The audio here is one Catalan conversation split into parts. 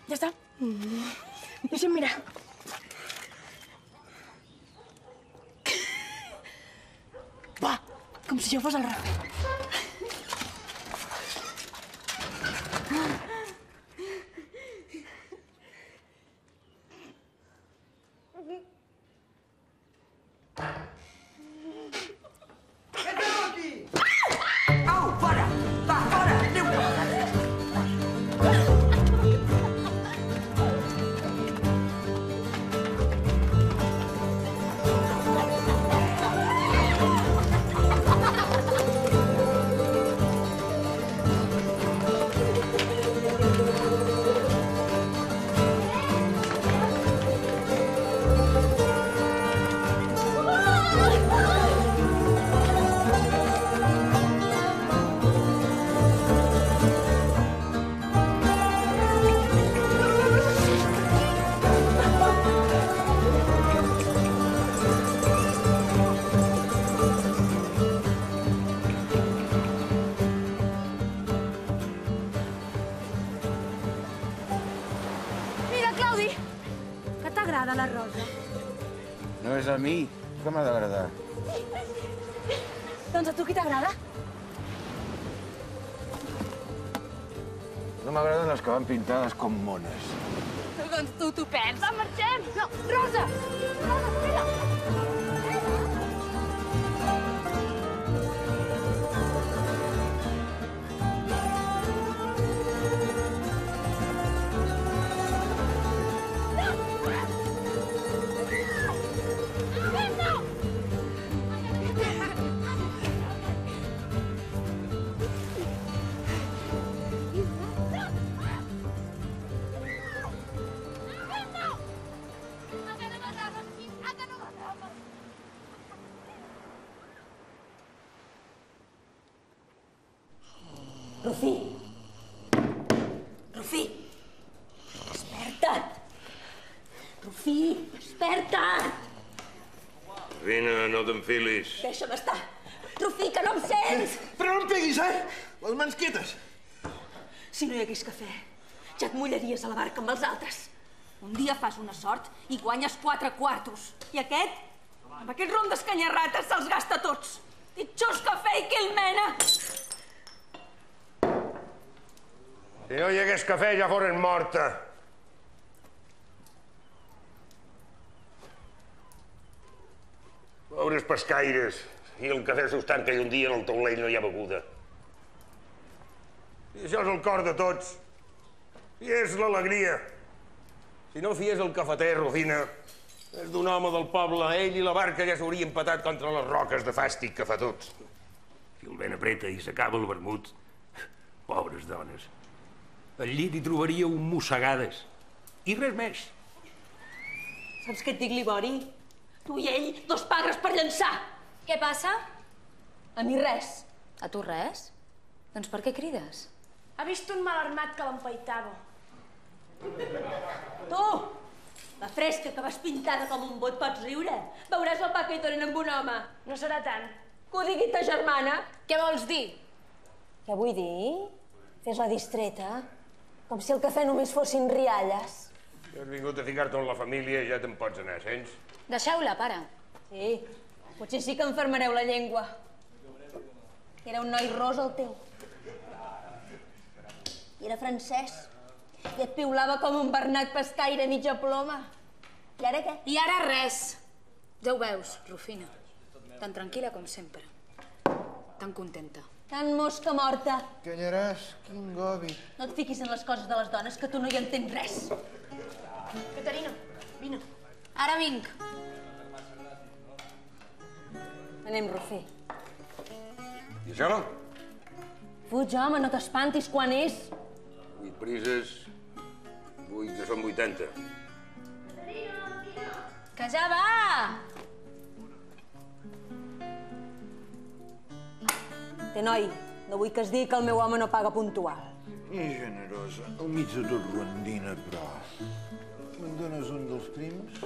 Ja està. Deixa'm mirar. Va, com si jo fos el Rafael. t'agrada la rosa? No és a mi que m'ha d'agradar. Doncs a tu qui t'agrada? No m'agraden les que van pintades com mones. Doncs tu t'ho perds. Va, marxem! No, Rosa! Rosa, espera! Rufí! Rufí! Desperta't! Rufí, desperta't! Vine, no t'enfilis. Deixa'm estar! Rufí, que no em sents! Però no em peguis, eh? Les mans quietes. Si no hi hagués cafè, ja et mullaries a la barca amb els altres. Un dia fas una sort i guanyes 4 quartos. I aquest, amb aquest rom d'escanyarrates, se'ls gasta tots. Ditxós cafè i que el mena! Si no hi hagués cafè, ja foren morta. Pobres pescaires. I el cafè s'estan que un dia en el taulell no hi ha beguda. I això és el cor de tots. I és l'alegria. Si no fies el cafeter, Rufina, és d'un home del poble. Ell i la barca ja s'haurien patat contra les roques de fàstic que fa tots. Si el vent apreta i s'acaba el vermut, pobres dones. Al llit hi trobaríeu mossegades. I res més. Saps què et dic, Libori? Tu i ell, 2 pagres per llançar. Què passa? A mi res. A tu res? Doncs per què crides? Ha vist un mal armat que l'empaitava. Tu, la fresca que vas pintada com un bot, pots riure. Veuràs el pa que hi donen amb un home. No serà tant. Que ho digui ta germana. Què vols dir? Què vull dir? Fes la distreta. Com si el cafè només fossin rialles. Si has vingut a ficar-te en la família, ja te'n pots anar, sents? Deixeu-la, pare. Sí, potser sí que enfermareu la llengua. Era un noi ros, el teu. I era francès. I et piulava com un bernat pescaire mitja ploma. I ara què? I ara res. Ja ho veus, Rufina. Tan tranquil·la com sempre. Tan contenta. Tan mosca morta. Canyaràs, quin gobi. No et fiquis en les coses de les dones, que tu no hi entens res. Caterina, vine. Ara vinc. Anem, Rufí. I això no? Fuig, home, no t'espantis quan és. Vull prises, vull que són 80. Que ja va! Té, noi, no vull que es digui que el meu home no paga puntual. I generosa, al mig de tot rondina, però... Me'n dones un dels prims?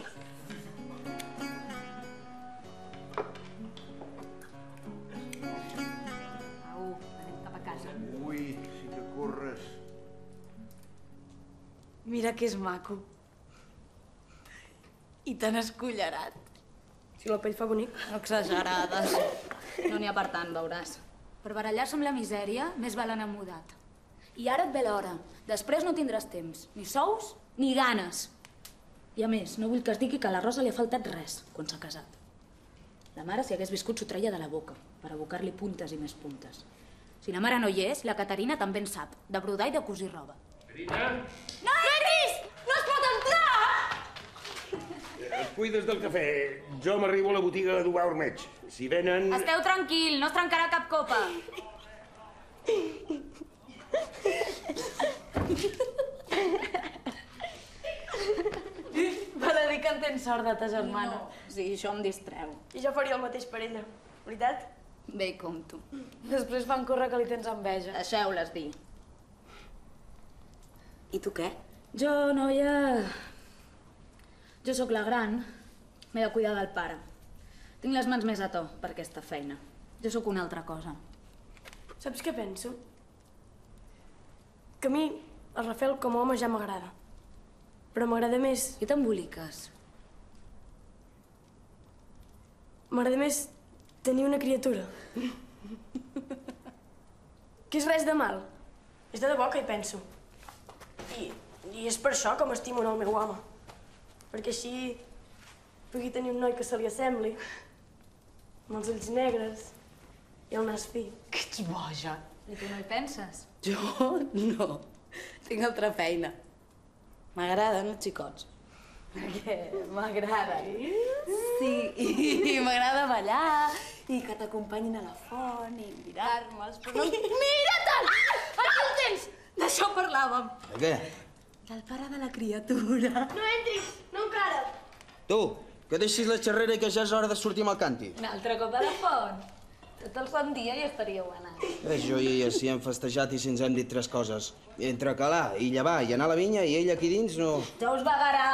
Au, anem cap a casa. Ui, si que corres. Mira Mira que és maco. I tan escullerat. Si la pell fa bonic. Exagerades. No n'hi ha per tant, veuràs. Per barallar-se amb la misèria, més val anar mudat. I ara et ve l'hora. Després no tindràs temps. Ni sous, ni ganes. I a més, no vull que es digui que a la Rosa li ha faltat res quan s'ha casat. La mare, si hagués viscut, s'ho treia de la boca, per abocar-li puntes i més puntes. Si la mare no hi és, la Caterina també en sap, de brodar i de cosir roba. Caterina? No entris! No es pot entrar! Et cuides del cafè. Jo m'arribo a la botiga a Dubar Ormeig. Si venen... Esteu tranquil, no es trencarà cap copa. Val a dir que en tens sort de ta germana. Sí, això em distreu. I jo faria el mateix per ella, veritat? Bé, hi compto. Després fan córrer que li tens enveja. Deixeu-les dir. I tu què? Jo, noia... Jo sóc la gran. M'he de cuidar del pare. Tinc les mans més a to per aquesta feina. Jo sóc una altra cosa. Saps què penso? Que a mi el Rafael com a home ja m'agrada. Però m'agrada més... Què t'emboliques? M'agrada més tenir una criatura. Que és res de mal. És de debò que hi penso. I és per això que m'estimo en el meu home. Perquè així pugui tenir un noi que se li assembli, amb els ulls negres i el nas fi. Que ets boja. I tu no hi penses? Jo no. Tinc altra feina. M'agraden els xicots. Perquè m'agraden. Sí, i m'agrada ballar, i que t'acompanyin a la font, i mirar-me'ls, però no... Mira-te'l! Aquí el tens! D'això parlàvem. De què? Del pare de la criatura. No entris, no encara. Tu, que deixis la xerrera i que ja és hora de sortir amb el càntir. Un altre cop a la font. Tot el sant dia hi estaríeu anant. Jo i ella sí hem festejat i si ens hem dit 3 coses. Entre calar i llevar i anar a la vinya i ell aquí dins no... Ja us vagarà.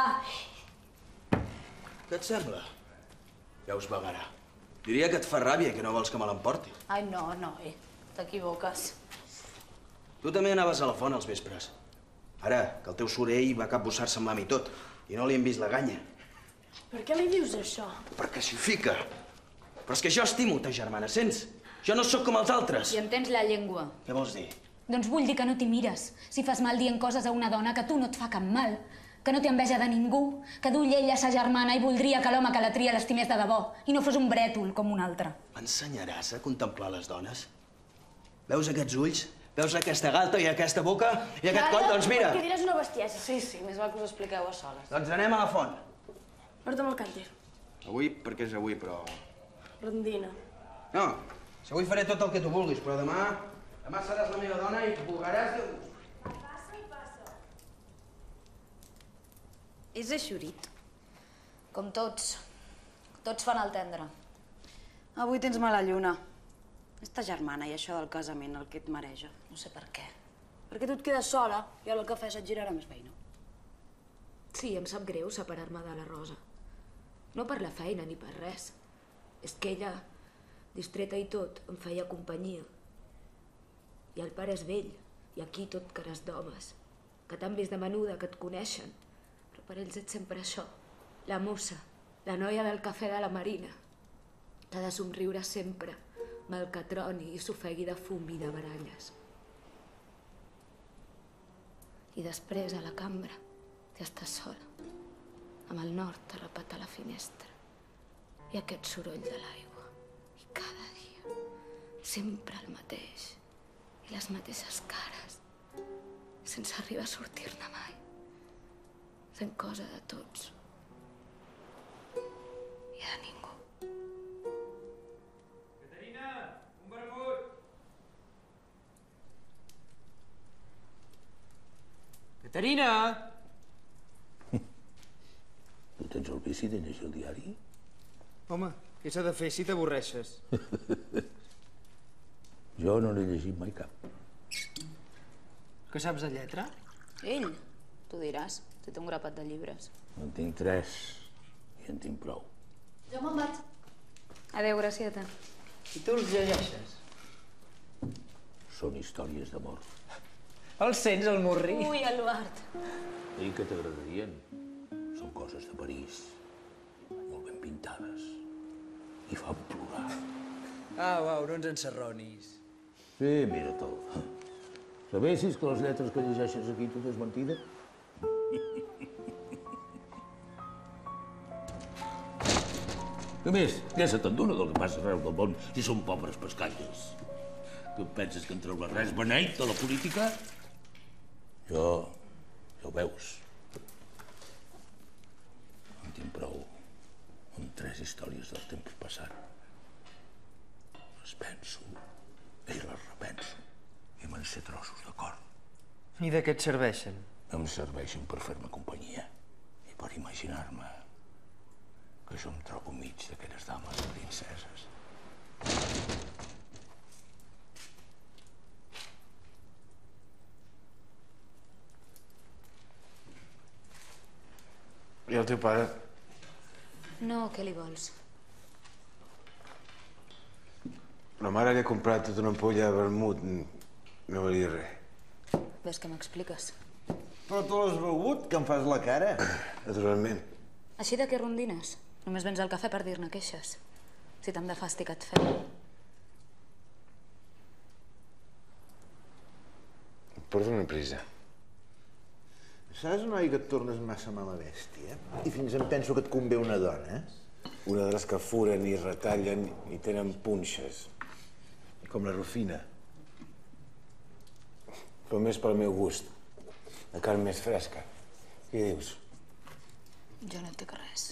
Què et sembla? Ja us vagarà. Diria que et fa ràbia i que no vols que me l'emporti. Ai, no, t'equivoques. Tu també anaves a la font als vespres. Ara, que el teu sorell va capbussar-se amb l'ami tot i no li hem vist la ganya. Per què li dius això? Perquè s'hi fica. Però és que jo estimo ta germana, sents? Jo no sóc com els altres. I entens la llengua. Què vols dir? Doncs vull dir que no t'hi mires. Si fas mal dient coses a una dona que a tu no et fa cap mal, que no té enveja de ningú, que dull ella sa germana i voldria que l'home que la tria l'estimés de debò i no fos un brètol com un altre. M'ensenyaràs a contemplar les dones? Veus aquests ulls? Veus aquesta galta i aquesta boca i aquest coll? Doncs mira! Perquè diràs una bestiesa. Sí, més val que us expliqueu a soles. Doncs anem a la font. Porta'm el càntir. Avui, perquè és avui, però... Rondina. No, si avui faré tot el que tu vulguis, però demà... Demà seràs la meva dona i bugaràs de gust. És eixurit. Com tots. Tots fan el tendre. Avui tens mala lluna. És ta germana i això del casament el que et mareja. No sé per què. Perquè tu et quedes sola i ara el cafè se't girarà més feina. Sí, em sap greu separar-me de la Rosa. No per la feina ni per res. És que ella, distreta i tot, em feia companyia. I el pare és vell, i aquí tot cares d'homes, que t'han vist de menuda, que et coneixen. Però per ells ets sempre això, la mossa, la noia del cafè de la Marina, que ha de somriure sempre, mal que troni i s'ofegui de fum i de baralles. I després, a la cambra, ja estàs sola, amb el nord arrapat a la finestra, i aquest soroll de l'aigua. I cada dia, sempre el mateix, i les mateixes cares, sense arribar a sortir-ne mai, sent cosa de tots i de ningú. Caterina, un vermut! Caterina! Tu tens el vici de llegir el diari? Home, què s'ha de fer si t'avorreixes? Jo no n'he llegit mai cap. Que saps de lletra? Ell, tu diràs, si té un grapat de llibres. En tinc 3 i en tinc prou. Jo me'n vaig. Adéu, Gracieta. I tu els llegeixes? Són històries d'amor. El sents, el murri? Ui, Eduard. I què t'agradarien? Són coses de París, molt ben pintades, i fan plorar. Au, no ens ensarronis. Sí, mira tot. Sabessis que les lletres que llegeixes aquí tot és mentida? A més, ja se t'endona del que passa arreu del món si són pobres pescalles. Tu penses que en treuràs res beneit de la política? Jo, ja ho veus. En tinc prou amb 3 històries del temps passat. Les penso i les repenso i me'n sé trossos de cor. I de què et serveixen? Em serveixen per fer-me companyia i per imaginar-me que jo em trobo mig d'aquelles dames princeses. I el teu pare? No, què li vols? La mare li ha comprat tota una ampolla de vermut. No valia res. Ves que m'expliques. Però tu l'has begut, que em fas la cara. Naturalment. Així de què rondines? Només vens al cafè per dir-ne queixes. Si tant de fàstic et fem. Porta una prisa. Saps, noi, que et tornes massa mala bèstia? I fins em penso que et convé una dona, Una de les que furen i retallen i tenen punxes. Com la Rufina. Però més pel meu gust. La carn més fresca. Què dius? Jo no et dic res.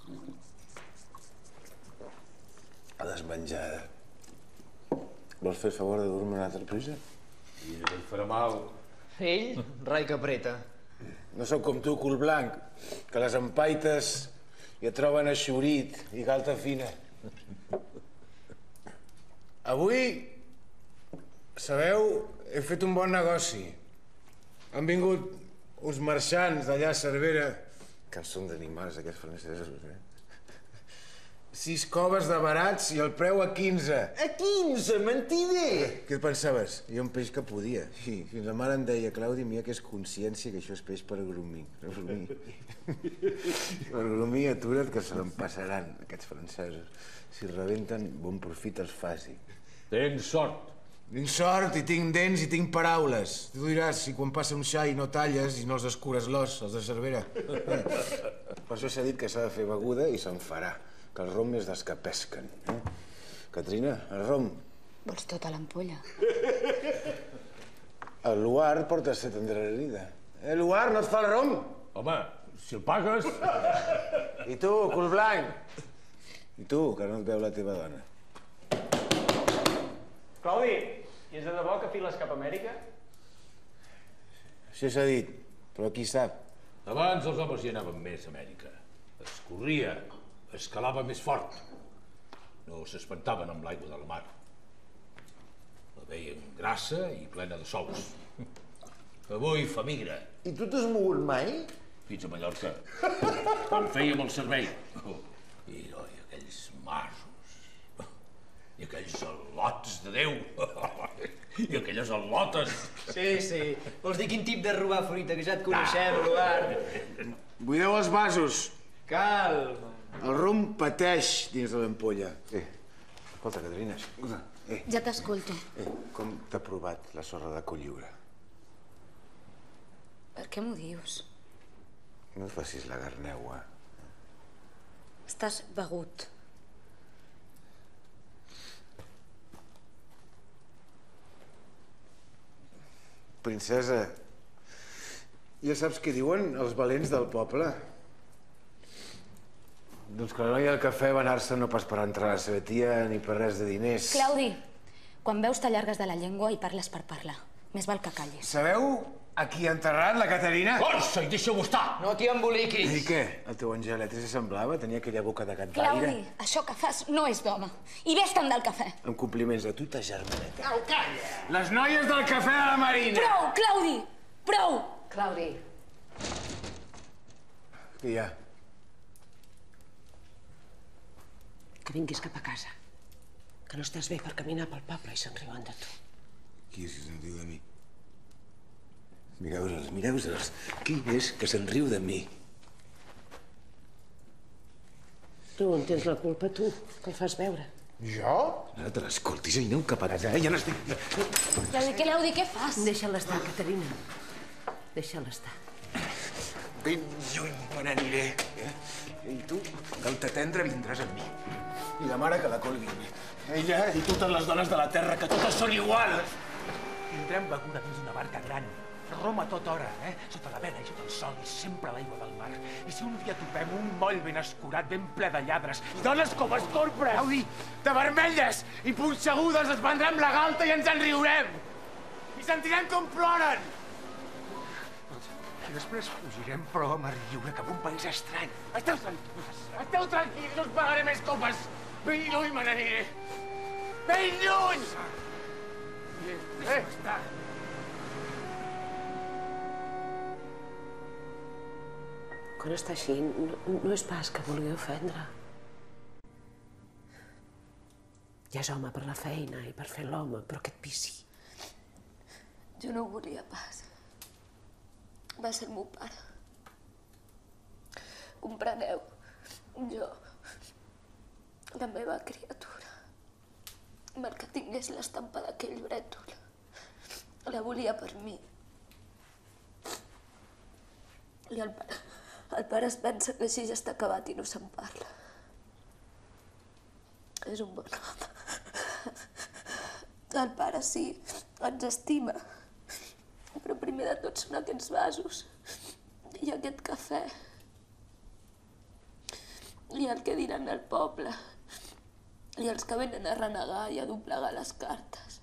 A desmenjada. Vols fer el favor de dur-me una altra prisa? Mira que et farà mal. Ell, rai que apreta. No sóc com tu, cul blanc, que les empaites i et troben eixurit i galta fina. Avui, sabeu, he fet un bon negoci. Han vingut uns marxants d'allà a Cervera, que són d'animals, aquests francesos, 6 coves de barats i el preu a 15. A 15, mentider! Què et pensaves? Jo un peix que podia. Sí, fins la mare em deia, Claudi, mira que és consciència que això és peix per grumir. Per grumir, atura't, que se l'empassaran, aquests francesos. Si rebenten, bon profit els faci. Tens sort. Tinc sort i tinc dents i tinc paraules. Tu diràs, si quan passa un xai no talles i no els escures l'os, els de Cervera. Per això s'ha dit que s'ha de fer beguda i se'n farà. Que el rom és dels que pesquen. Caterina, el rom. Vols tota l'ampolla? El Luar porta set endarrerida. Luar, no et fa el rom? Home, si el pagues... I tu, cul blanc? I tu, que no et veu la teva dona. Claudi, i és de debò que files cap a Amèrica? Això s'ha dit, però qui sap? Abans els homes hi anaven més a Amèrica. Es corria, escalava més fort. No s'espantaven amb l'aigua de la mar. La veien grassa i plena de sous. Avui fa migra. I tu t'has mogut mai? Fins a Mallorca. Quan fèiem el servei. I aquells masos. I aquells al·lots de Déu. I aquelles al·lotes. Sí. Vols dir quin tip de robar fruita, que ja et coneixem, Eduard. Buideu els vasos. Calma. El rom pateix dins de l'ampolla. Escolta, Caterina, escolta. Ja t'escolto. Com t'ha provat la sorra de Colliure? Per què m'ho dius? No et facis la garneua. Estàs begut. Princesa, ja saps què diuen els valents del poble? Doncs que la noia del cafè va anar-se no pas per entrar a la seva tia ni per res de diners. Claudi, quan veus t'allargues de la llengua i parles per parlar. Més val que callis. Sabeu a qui ha enterrat la Caterina? Força i deixa-ho estar! No t'hi emboliquis. I què? El teu Angelet s'hi semblava? Tenia aquella boca de gat d'aire? Claudi, això que fas no és d'home. I vés-te'n del cafè. Amb compliments a tu i ta germaneta. Au, calla! Les noies del cafè de la Marina! Prou, Claudi! Prou! Claudi, Què hi ha? que vinguis cap a casa. Que no estàs bé per caminar pel poble i se'n riuen de tu. Qui és que se'n diu de mi? Mireu-se'ls, mireu-se'ls. Qui és que se'n riu de mi? Tu en tens la culpa, tu, que el fas veure. Jo? Ara te l'escoltis i aneu cap a casa, Ja n'estic... L'Eudi, què fas? Deixa-la estar, Caterina. Deixa-la estar. Ben lluny me n'aniré. I tu, cal t'atendre, vindràs amb mi. I la mare que la colguin. Ella i totes les dones de la terra, que totes són iguals. Tindrem beguda dins d'una barca gran. Roma a tota hora, sota la vela i sota el sol, i sempre a l'aigua del mar. I si un dia topem un moll ben escurat, ben ple de lladres, i dones com escorpres, de vermelles i punxegudes, es prendrem la galta i ens en riurem. I sentirem com ploren. I després fugirem, però a mar lliure, cap a un país estrany. Esteu tranquils, no us pagaré més copes. Ben lluny me n'aniré. Ben lluny! Deixa'm estar. Quan està així, no és pas que vulgui ofendre. Ja és home per la feina i per fer l'home, però aquest vici. Jo no ho volia pas. Va ser el meu pare. Compreneu, jo, la meva criatura, perquè tingués l'estampa d'aquell brètol, la volia per mi. I el pare es pensa que així ja està acabat i no se'n parla. És un bon home. El pare sí, ens estima. Però primer de tot són aquests vasos i aquest cafè. I el que diran al poble. I els que venen a renegar i a doblegar les cartes.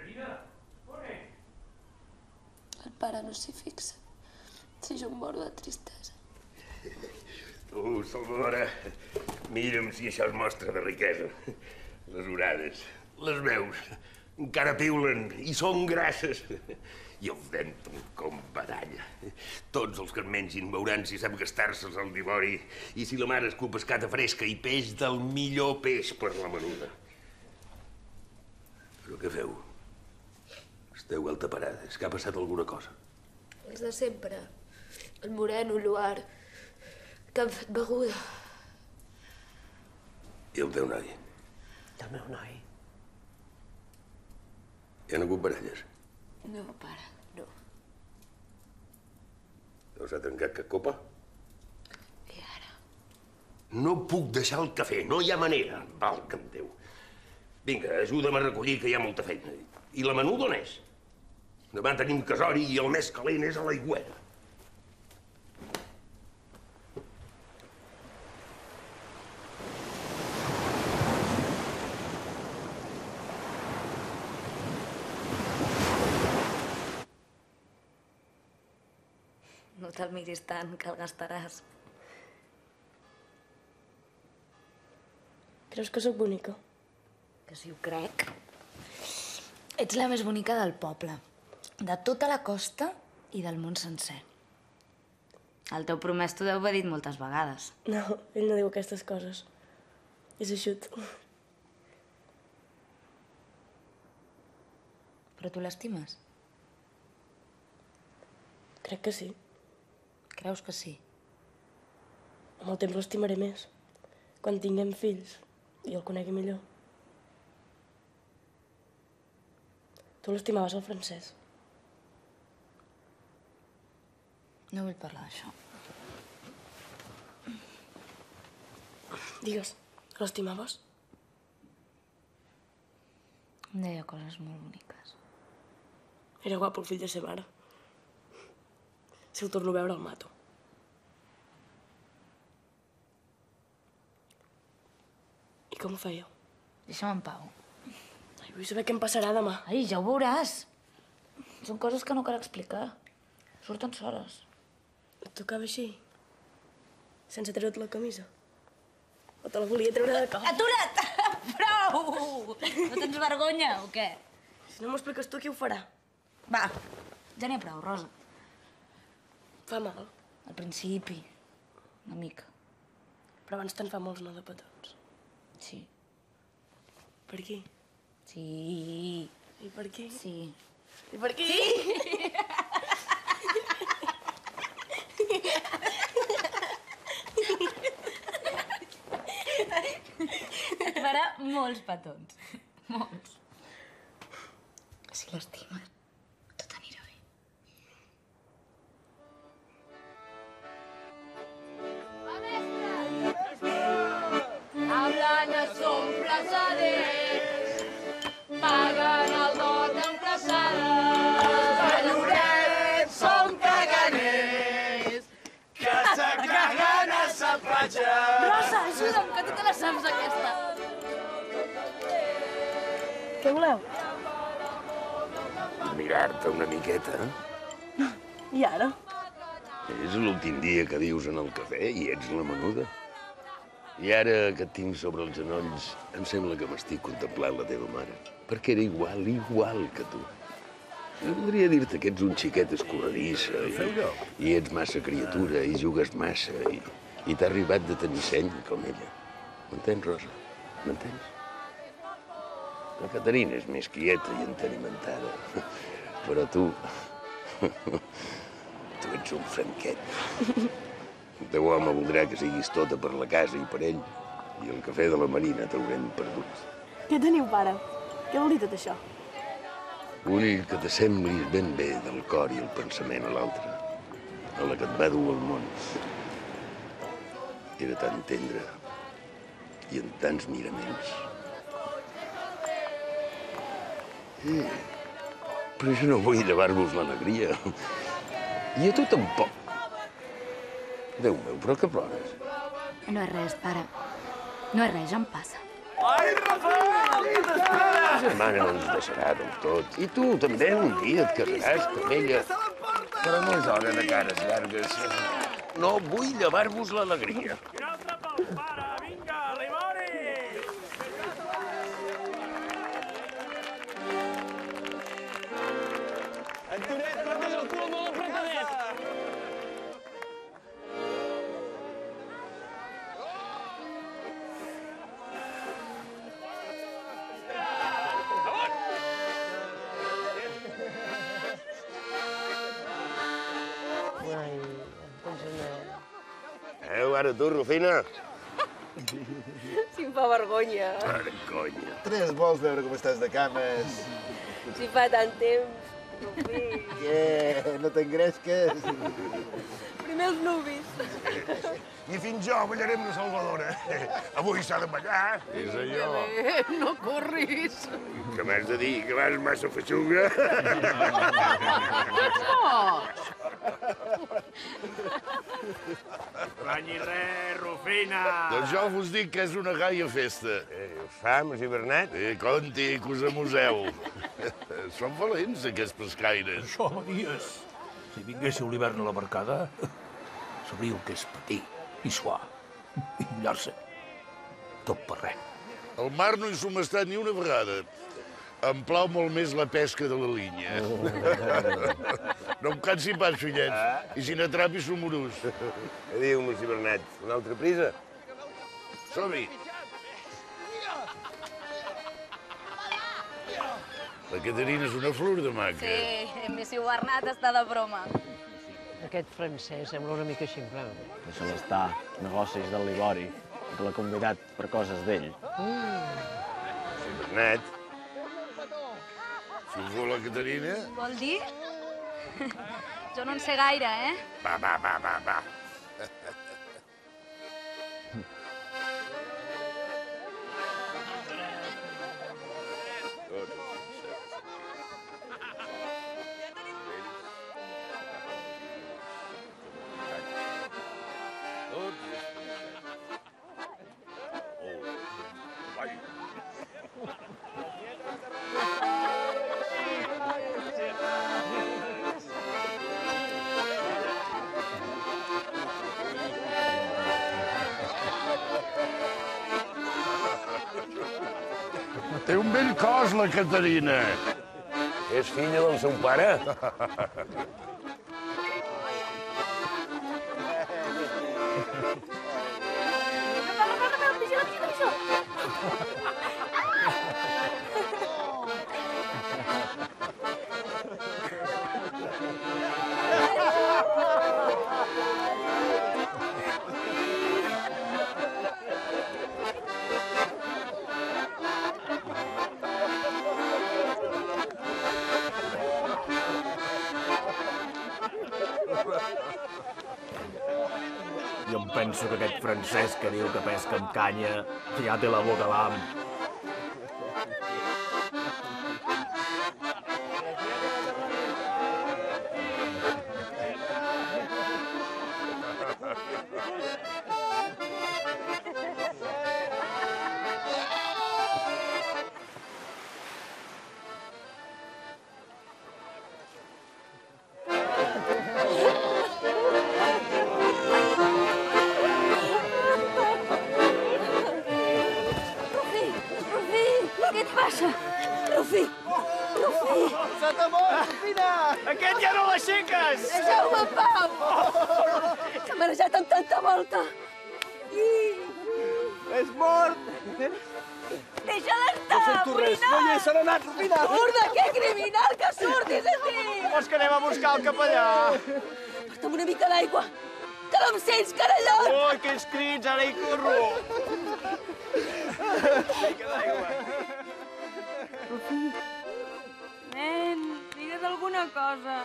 El pare no s'hi fixa. Si jo em moro de tristesa. Tu, Salvadora, mira'm si això es mostra de riquesa. Les orades, les veus, encara piulen i són grasses. I els dents com badalla. Tots els que en mengin veuran si sap gastar-se'ls al divori i si la mare escup pescata fresca i peix del millor peix per la menuda. Però què feu? Esteu altaparades, que ha passat alguna cosa? Els de sempre. El Moreno, l'Uar, que han fet beguda. I el teu noi? El meu noi. Hi ha hagut baralles? No, pare, no. No s'ha trencat cap copa? I ara? No puc deixar el cafè, no hi ha manera. Valga'm Déu. Vinga, ajuda'm a recollir, que hi ha molta feina. I la menuda on és? Demà tenim casori i el més calent és a l'aigüera. No te'l miris tant, que el gastaràs. Creus que sóc bonica? Que sí ho crec. Ets la més bonica del poble, de tota la costa i del món sencer. El teu promès t'ho deu haver dit moltes vegades. No, ell no diu aquestes coses. És eixut. Però tu l'estimes? Crec que sí. Creus que sí? Amb el temps l'estimaré més. Quan tinguem fills i el conegui millor. Tu l'estimaves, el Francesc? No vull parlar d'això. Digues, l'estimaves? Em deia coses molt boniques. Era guapo el fill de seva mare. Si el torno a veure, el mato. I com ho fèieu? Deixa'm en pau. Ai, vull saber què em passarà demà. Ai, ja ho veuràs. Són coses que no cal explicar. Surten soles. Et tocava així? Sense treure't la camisa? O te la volia treure de cop? Atura't! Prou! No tens vergonya, o què? Si no m'ho expliques tu, qui ho farà? Va, ja n'hi ha prou, Rosa. Fa mal. Al principi, una mica. Però abans te'n fa molts, no, de petons? Sí. Per qui? Sí. I per qui? Sí. I per qui? Sí! farà molts petons. Molts. Si l'estimes, tot anirà bé. Amb l'anya som braçaders, paguen el got amb caçades. De Lloret som caganers, que se caguen a sa platja. Rosa, ajuda'm, que tu te la saps, aquesta. Què voleu? Mirar-te una miqueta. I ara? És l'últim dia que vius en el cafè i ets la menuda. I ara que et tinc sobre els genolls, em sembla que m'estic contemplant la teva mare. Perquè era igual que tu. Podria dir-te que ets un xiquet escorredissa i ets massa criatura i jugues massa i t'ha arribat de tenir seny com ella. M'entens, Rosa? M'entens? La Caterina és més quieta i entenimentada, però tu ets un franquet. El teu home voldrà que siguis tota per la casa i per ell, i el cafè de la Marina t'haurem perdut. Què teniu, pare? Què vol dir tot això? Vull que t'assemblis ben bé del cor i el pensament a l'altre, a la que et va dur al món. Era tan tendre i amb tants miraments. Però jo no vull llevar-vos l'alegria. I a tu tampoc. Déu meu, però que plores? No és res, pare. No és res, ja em passa. Ai, Rafael, que t'espera! La mare no ens deixarà del tot. I tu també un dia et casaràs amb ella. Però no és hora de cares llargues. No vull llevar-vos l'alegria. Un altre pel pare, vinga, Limori! Antonet, portes el cul molt apretadet. Ara tu, Rufina. Si em fa vergonya. Ara, conya. Tres, vols veure com estàs de cames? Si fa tant temps, Rufí. Què? No t'engresques? Primer els nuvis. I fins jo ballarem la Salvadora. Avui s'ha de ballar. És allò. No corris. Què m'has de dir? Que vas massa feixuga? Plany i res, Rufina! Doncs jo vos dic que és una gaia festa. Fam, i Bernet? Conti, que us amuseu. Són valents, aquests pescaires. Això, dies. Si vinguéssiu l'hivern a la barcada, sabríeu que és patir i suar i mullar-se. Tot per res. Al mar no hi som estat ni una vegada. Em plau molt més la pesca de la línia. No em cansi pas, fillets. I si n'atrapis un morús. Adéu, Mossí Bernet. Una altra prisa? Som-hi. La Caterina és una flor de maca. Sí, Missiu Bernat està de broma. Aquest francès sembla una mica ximplant. Deixa'l estar. Negocis del Libori, que l'ha convidat per coses d'ell. Mossí Bernet. Si us vol la Caterina... Vol dir? Jo no en sé gaire, eh? Va. Té un bell cos, la Caterina. És filla del seu pare? penso que aquest francès que diu que pesca amb canya ja té la boca a l'am. Aquest ja no l'aixeques! Deixeu-me en pau! S'ha marejat amb tanta volta. És mort! Deixa-la estar, No sento res, no hi és, se n'ha anat, Rufina! Urda, que criminal, que surtis d'aquí! Vols que anem a buscar el capellà? Porta'm una mica d'aigua, que no em sents, carallot! Oh, aquells crits, ara hi corro! Una mica d'aigua. Rufi, nen, digues alguna cosa.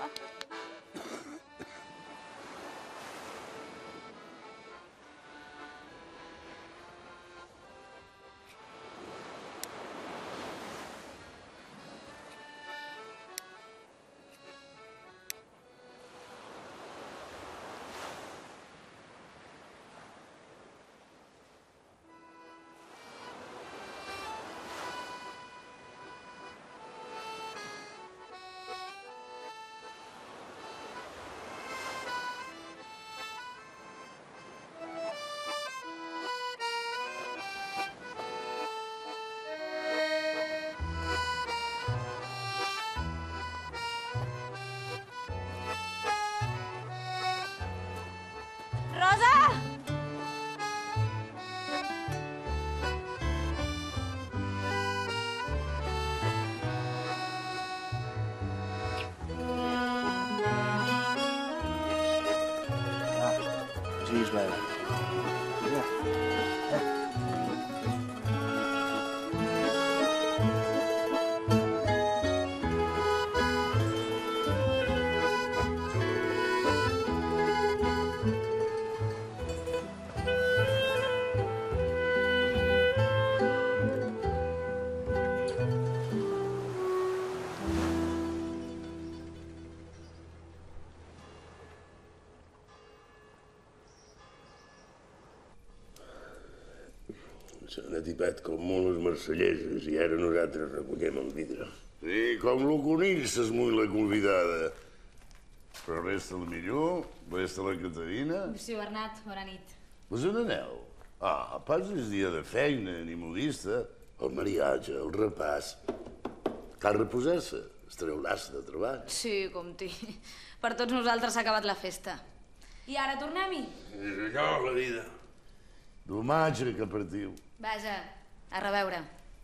Rosa! Gisela. S'han atipat com moles marcelleses i ara nosaltres recollem el vidre. Sí, com lo conill s'esmull la convidada. Però resta el millor, resta la Caterina. Sí, Bernat, bona nit. Pues on aneu? Ah, pas és dia de feina ni modista. El mariatge, el repàs. Cal reposar-se, es treu l'as de treball. Sí, compti. Per tots nosaltres s'ha acabat la festa. I ara tornem-hi? És allò, la vida. Domatge que partiu. Vaja, a reveure.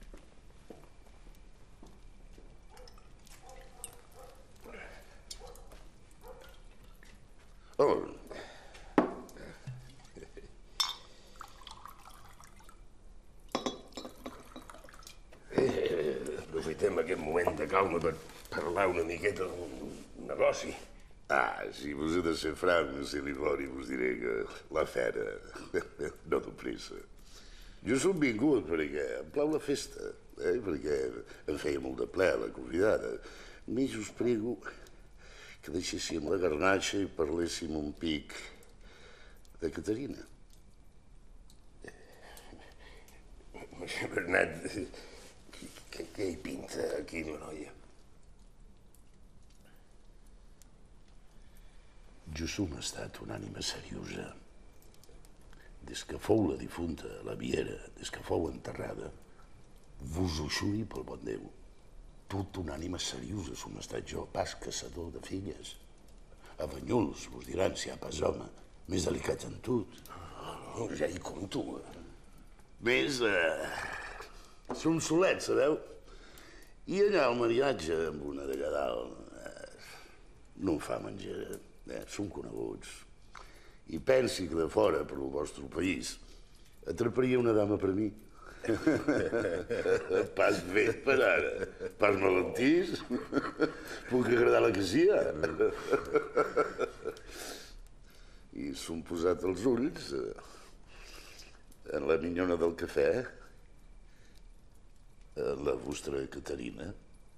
Oh. Aprofitem aquest moment de calma per parlar una miqueta d'un negoci. Ah, si vos he de ser franc, si Libori, vos diré que la fera no du pressa. Jo som vingut perquè em plau la festa, perquè em feia molt de ple la convidada. Més us prego que deixéssim la garnatxa i parléssim un pic de Caterina. Bernat, què hi pinta aquí la noia? Jo som estat una ànima seriosa. Des que fou la difunta, la Viera, des que fou enterrada, vos ho xuri pel bon Déu. Tot una ànima seriosa som estat jo, pas caçador de filles. A Banyuls, vos diran, si hi ha pas home, més delicat en tot. Ja hi compto. Més... som solets, sabeu? I allà al mariatge, amb una d'allà dalt, no em fa menjar, som coneguts. I pensi que de fora, per al vostre país, atraparia una dama per mi. Pas fet per ara. Pas malentís. Puc agradar la que sia. I s'han posat els ulls En la minyona del cafè, la vostra Caterina,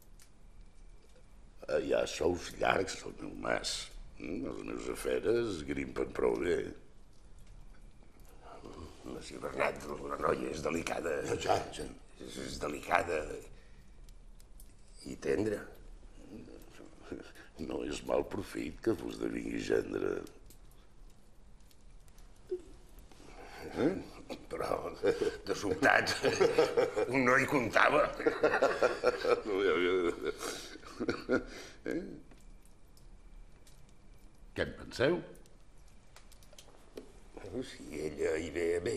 hi ha sous llargs al meu mas. Els meus aferes grimpen prou bé. Sí, Bernat, la noia és delicada. Ja. És delicada i tendra. No és mal profit que vos devingui gendre. Però, de sobtat, no hi comptava. Què en penseu? Si ella hi ve bé,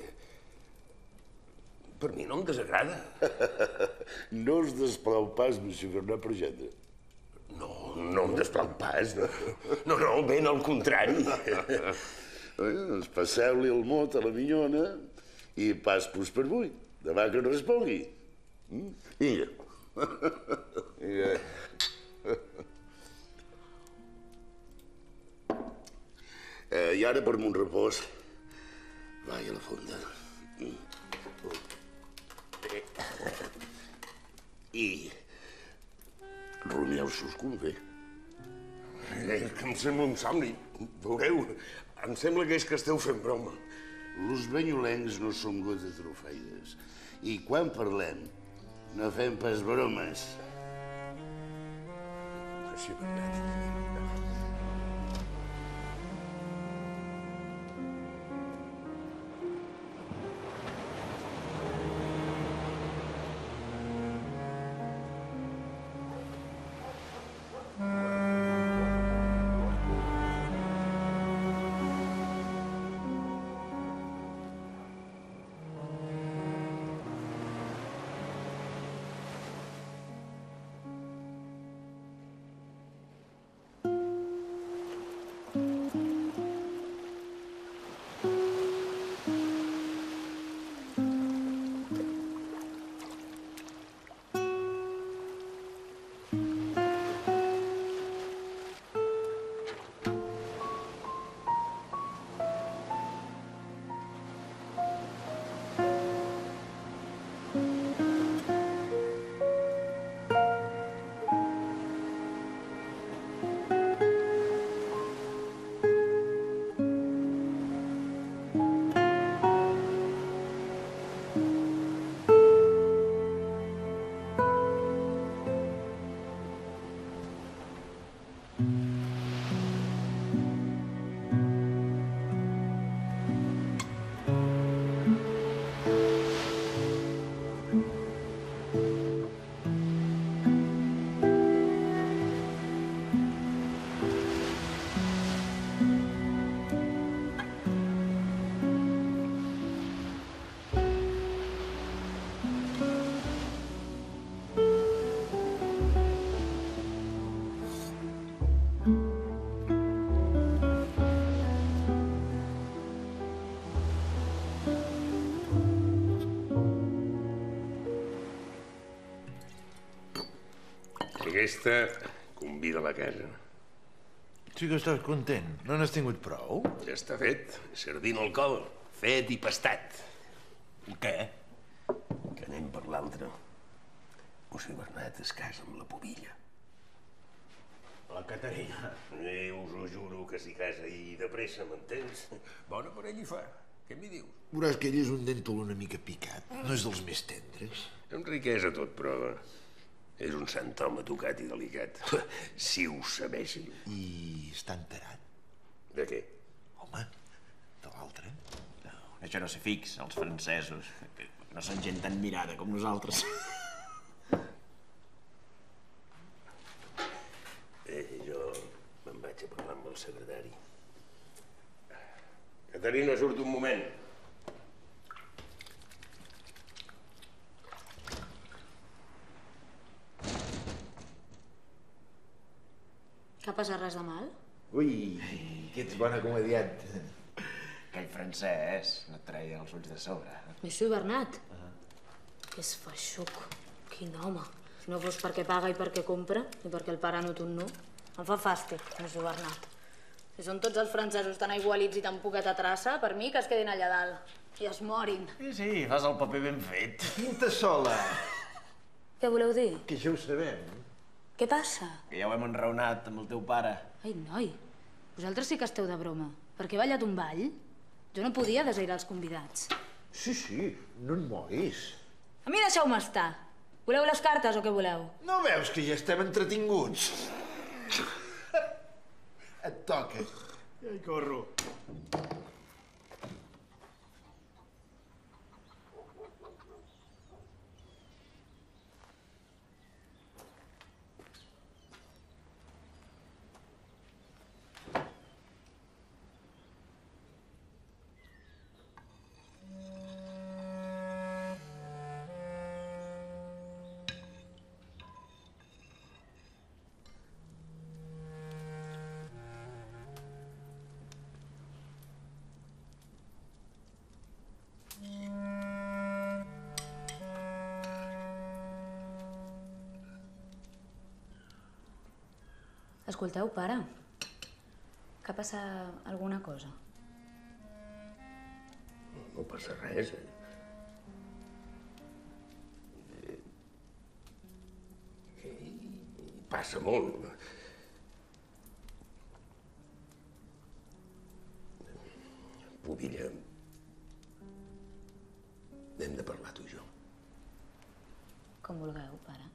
per mi no em desagrada. No us desplau pas, monsieur Bernat, per gendre. No em desplau pas. No, ben al contrari. Doncs passeu-li el mot a la minyona i pas-vos per avui. Demà que no respongui. Vinga. I ara per mon repòs, vaig a la fonda. I rumieu-vos com bé. És que em sembla un somni. Veureu, em sembla que és que esteu fent broma. Los benyolencs no som gotes trofeides. I quan parlem, no fem pas bromes. Així, Bernat. Aquesta convida a la casa. Sí que estàs content. No n'has tingut prou? Ja està fet. Sardina al col. Fet i pastat. I què? Que anem per l'altre. José Bernat es casa amb la pubilla. La Caterina. Us ho juro que s'hi casa i de pressa, m'entens? Bona parella hi fa. Què m'hi dius? Veuràs que ell és un dèntol una mica picat. No és dels més tendres. Amb riquesa tot prova. És un sant home tocat i delicat. Si ho sabéssiu. I està enterat? De què? Home, de l'altre. No, això no sé fix, els francesos. No són gent tan mirada com nosaltres. Jo me'n vaig a parlar amb el secretari. Caterina, surt un moment. Que ha passat res de mal? Ui, que ets bon acomediat. Aquell francès no et treia els ulls de sobre. Monsieur Bernat. És feixuc. Quin home. Si no fos perquè paga i perquè compra, i perquè el pare no un no, em fa fàstic, Monsieur Bernat. Si són tots els francesos tan aigualits i tan poqueta traça, per mi que es quedin allà dalt. I es morin. Sí, fas el paper ben fet. Pinta sola. Què voleu dir? Que ja ho sabem. Què passa? Que ja ho hem enraonat amb el teu pare. Ai, noi, vosaltres sí que esteu de broma. Per què he ballat un ball? Jo no podia desairar els convidats. Sí, no et moguis. A mi deixeu-me estar. Voleu les cartes o què voleu? No veus que ja estem entretinguts? Et toca. Ja hi corro. Escolteu, pare, que passa alguna cosa? No passa res. Passa molt. Pubilla, hem de parlar tu i jo. Com vulgueu, pare.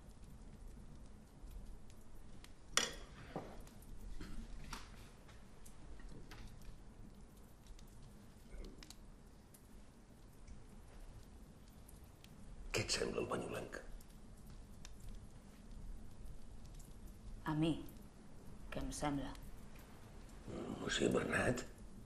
Què et sembla el banyolenc? A mi, què em sembla? No sé, Bernat.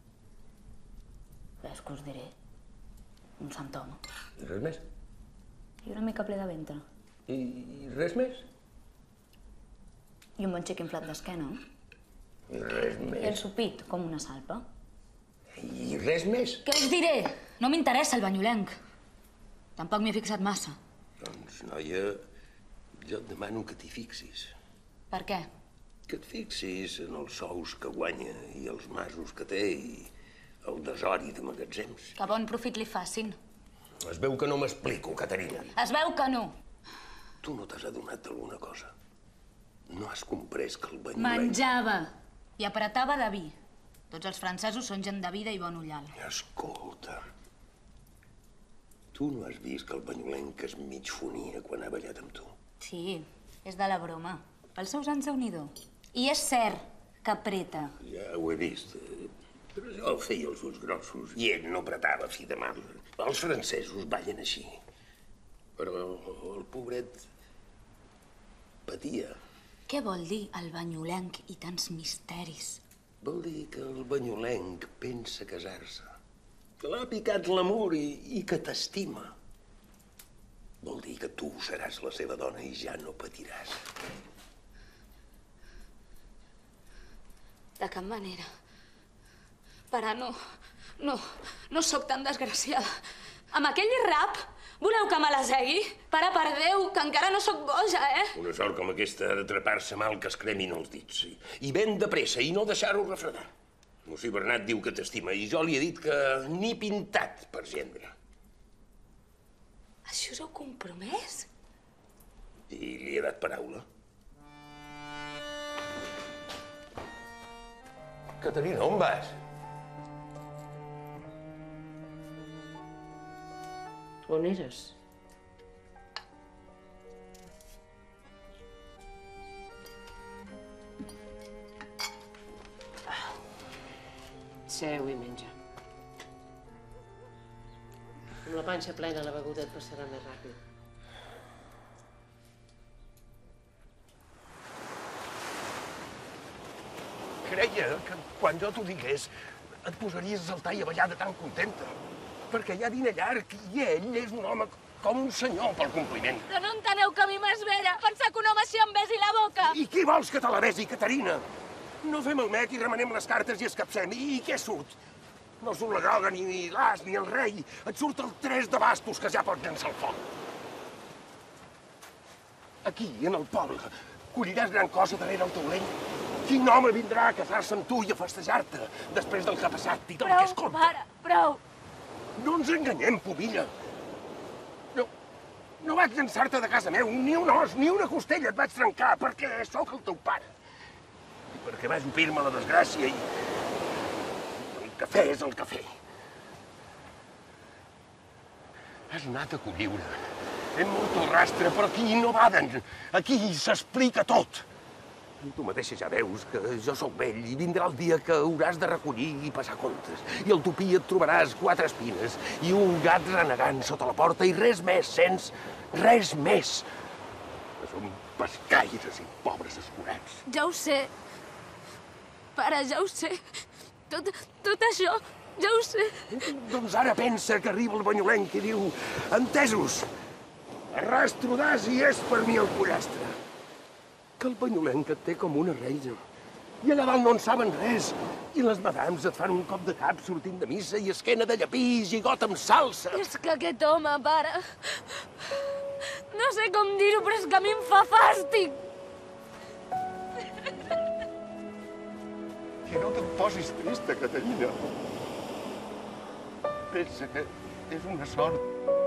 Ves que us diré. Un sant home. I res més? I una mica ple de ventre. I res més? I un bon xic inflat d'esquena. I res I el més? supit, com una salpa. I res més? Què us diré? No m'interessa el banyolenc. Tampoc m'hi he fixat massa. Doncs, noia, jo et demano que t'hi fixis. Per què? Que et fixis en els sous que guanya i els masos que té i el desori de magatzems. Que bon profit li facin. Es veu que no m'explico, Caterina. Es veu que no. Tu no t'has adonat d'alguna cosa. No has comprès que el banyolenc... Menjava i apretava de vi. Tots els francesos són gent de vida i bon ullal. Escolta, tu no has vist que el banyolenc es mig fonia quan ha ballat amb tu? Sí, és de la broma. Pels seus anys déu-n'hi-do. I és cert que apreta. Ja ho he vist. Però jo feia els ulls grossos i ell no apretava fi de mal. Els francesos ballen així. Però el pobret patia. Què vol dir el banyolenc i tants misteris? Vol dir que el banyolenc pensa casar-se. Que l'ha picat l'amor i que t'estima. Vol dir que tu seràs la seva dona i ja no patiràs. De cap manera. Pare, no sóc tan desgraciada. Amb aquell rap, voleu que me l'esegui? Pare, per Déu, que encara no sóc boja, eh? Una sort com aquesta ha d'atrapar-se mal que es cremin els dits. I ben de pressa i no deixar-ho refredar. Mossí Bernat diu que t'estima i jo li he dit que ni pintat per gendre. Així us heu compromès? I li he dat paraula. Caterina, on vas? On eres? Seu i menja. Amb la panxa plena, la beguda et passarà més ràpid. Creia que quan jo t'ho digués et posaries a saltar i a ballar de tan contenta. Perquè hi ha diner llarg i ell és un home com un senyor pel compliment. Però no enteneu que a mi m'esvera pensar que un home així em besi la boca? I qui vols que te la besi, Caterina? No fem el met i remenem les cartes i escapcem. I què surt? No surt la groga, ni l'as, ni el rei. Et surt el 3 de bastos que ja pot llançar el foc. Aquí, en el poble, colliràs gran cosa darrere el taulell. Quin home vindrà a casar-se amb tu i a festejar-te després del que ha passat i del que es conta? Pare, prou! No ens enganyem, pubilla. No vaig llançar-te de casa meu, ni un os, ni una costella et vaig trencar, perquè sóc el teu pare. I perquè vas opir-me la desgràcia i... El cafè és el cafè. Has anat a colliure. Hem molt el rastre, però aquí no baden. Aquí s'explica tot. Tu mateixa ja veus que jo sóc vell i vindrà el dia que hauràs de recollir i passar comptes. I al tupí et trobaràs 4 espines i un gat renegant sota la porta i res més, sents? Res més. Que som pescaires i pobres escurats. Ja ho sé. Pare, ja ho sé. Tot això, ja ho sé. Doncs ara pensa que arriba el banyolenc i diu: entesos, arrastro d'as i és per mi el pollastre. Que el banyolenc et té com una reina. I allà dalt no en saben res. I les madams et fan un cop de cap sortint de missa i esquena de llapí i gigot amb salsa. És que aquest home, pare... No sé com dir-ho, però és que a mi em fa fàstic. Que no te'n posis trista, Caterina. Pensa que és una sort.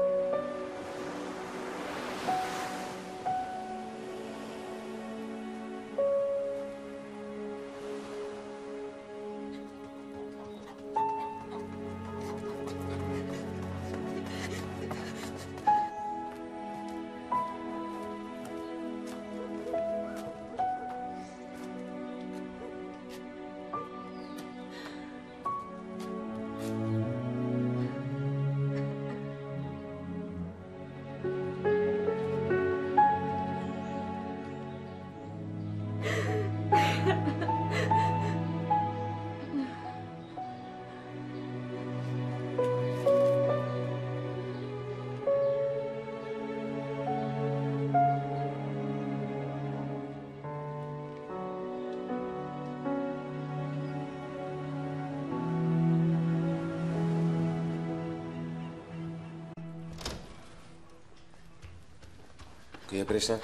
Que hi ha pressa?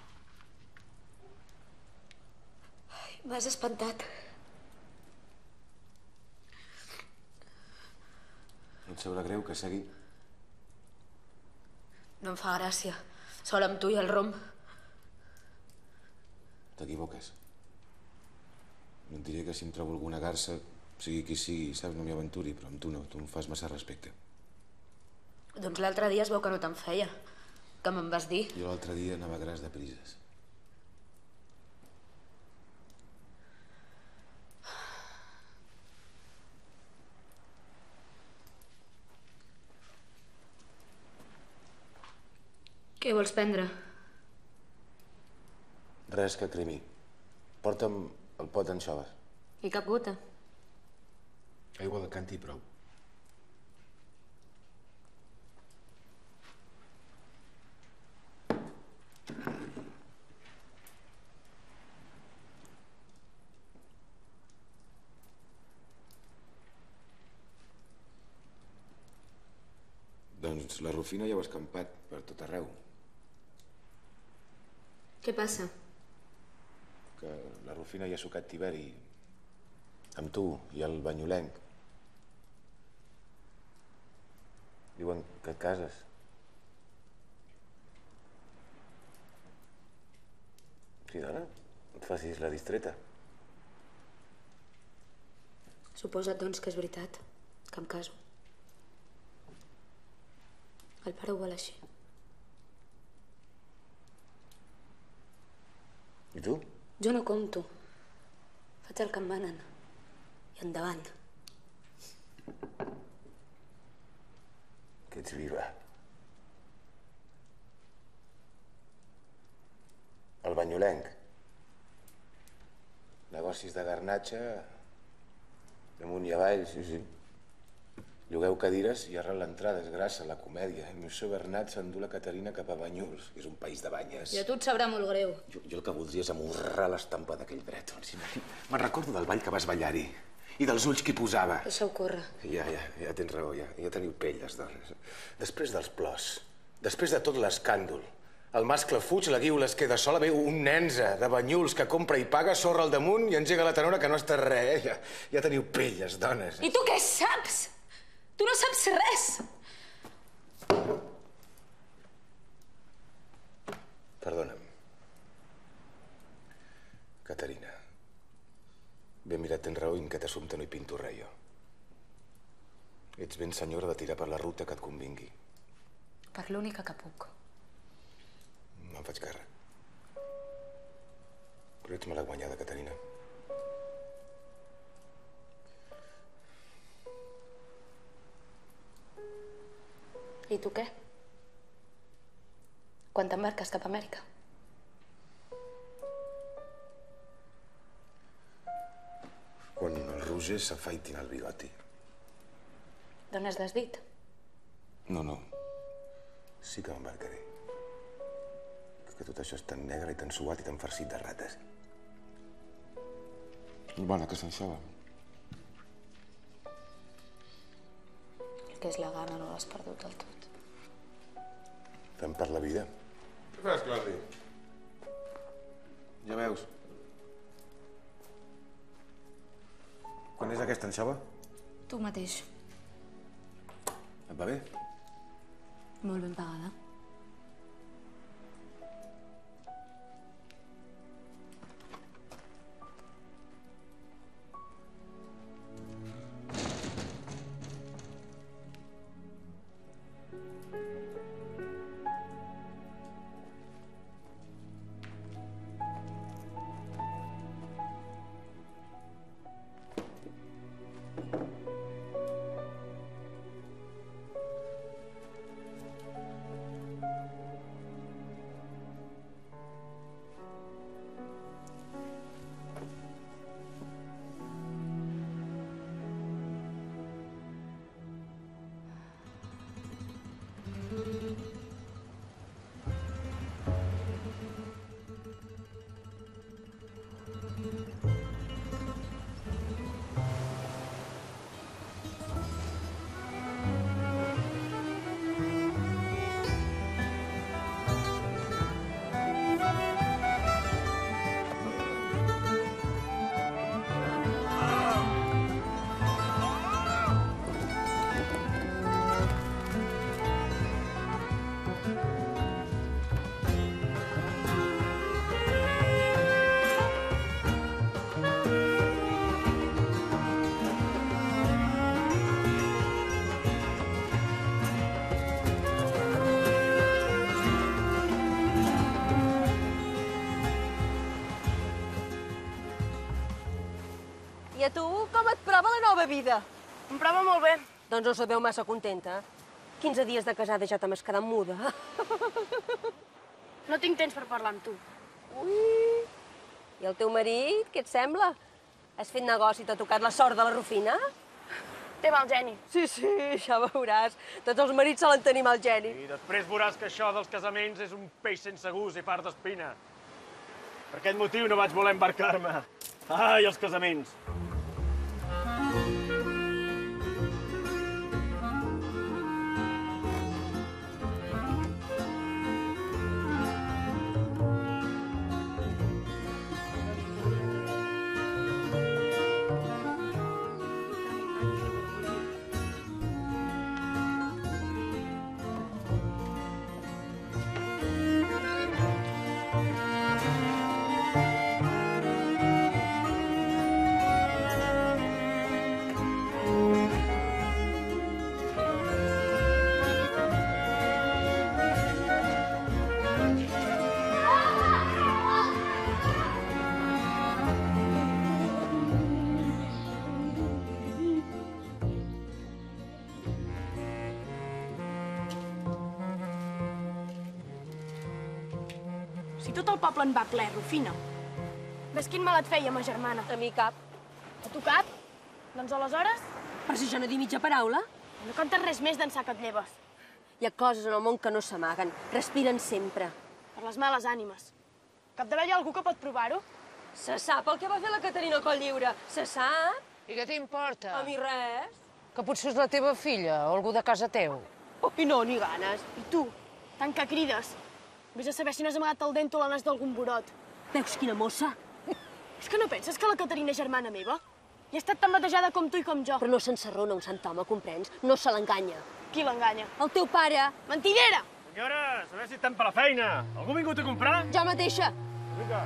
M'has espantat. No et sabrà greu que segui? No em fa gràcia. Sol amb tu i el rom. T'equivoques. No et diré que si em trobo alguna garça, sigui qui sigui, saps, no m'hi aventuri, però amb tu no, tu em fas massa respecte. Doncs l'altre dia es veu que no te'n feia. Que me'n vas dir. Jo l'altre dia anava gras de prises. Què vols prendre? Res que cremi. Porta'm el pot d'anxoves. I cap gota. Aigua de canti i prou. Doncs la Rufina ja ho ha escampat per tot arreu. Què passa? Que la Rufina ja ha sucat Tiberi amb tu i el banyolenc. Diuen que et cases. Sí, dona, et facis la distreta. Suposa't, doncs, que és veritat, que em caso. El pare ho vol així. I tu? Jo no compto. Faig el que em manen. I endavant. Que ets viva. El banyolenc. Negocis de garnatxa, damunt i avall, sí, sí. Llogueu cadires i arrel l'entrada, és grassa, la comèdia. El meu Bernat s'endú la Caterina cap a Banyuls, que és un país de banyes. I a tu et sabrà molt greu. Jo el que voldria és amorrar l'estampa d'aquell dret. Me'n recordo del ball que vas ballar-hi i dels ulls que hi posava. Deixa-ho córrer. Ja tens raó, ja teniu pell, les dones. Després dels plors, després de tot l'escàndol, El mascle fuig, la guiula es queda sola, ve un nenze de Banyuls que compra i paga, sorra al damunt i engega la tenora que no està res, Ja teniu pelles, dones. I tu què saps? Tu no saps res. Perdona'm. Caterina, ben mirat, tens raó i en aquest assumpte no hi pinto res, jo. Ets ben senyora de tirar per la ruta que et convingui. Per l'única que puc. Me'n faig càrrec. Però ets mala guanyada, Caterina. I tu què? Quan t'embarques cap a Amèrica? Quan els rugers s'afaitin el bigoti. D'on has desdit? No. Sí que m'embarcaré. Que tot això és tan negre i tan suat i tan farcit de rates. És bona, que s'enxava. El que és la gana no l'has perdut del tot. Fem per la vida. Què fas, Claudi? Ja veus. Quan és aquesta anxova? Tu mateix. Et va bé? Molt ben pagada. I a tu, com et prova la nova vida? Em prova molt bé. Doncs no us veu massa contenta. 15 dies de casada ja te m'has quedat muda. No tinc temps per parlar amb tu. Ui! I el teu marit, què et sembla? Has fet negoci i t'ha tocat la sort de la Rufina? Té mal geni. Sí, ja veuràs. Tots els marits solen tenir mal geni. I després veuràs que això dels casaments és un peix sense gust i part d'espina. Per aquest motiu no vaig voler embarcar-me. Ai, els casaments! Si tot el poble en va ple, Rufina. Ves quin mal et feia, ma germana. A mi cap. A tu cap? Doncs aleshores... Per si jo no dic mitja paraula. No cantes res més d'ençà que et lleves. Hi ha coses en el món que no s'amaguen. Respiren sempre. Per les males ànimes. Capdavall hi ha algú que pot provar-ho? Se sap el que va fer la Caterina Cotlliure. Se sap. I què t'importa? A mi res. Que potser és la teva filla o algú de casa teu. Ui, no, ni ganes. I tu, tant que crides. Vés a saber si n'has amagat el dent o l'anàs d'algun burot. Veus quina mossa? És que no penses que la Caterina és germana meva? I ha estat tan batejada com tu i com jo. Però no s'encerrona un sant home, comprens? No se l'enganya. Qui l'enganya? El teu pare. Mentidera! Senyores, a veure si estan per la feina. Algú ha vingut a comprar? Jo mateixa. Vinga.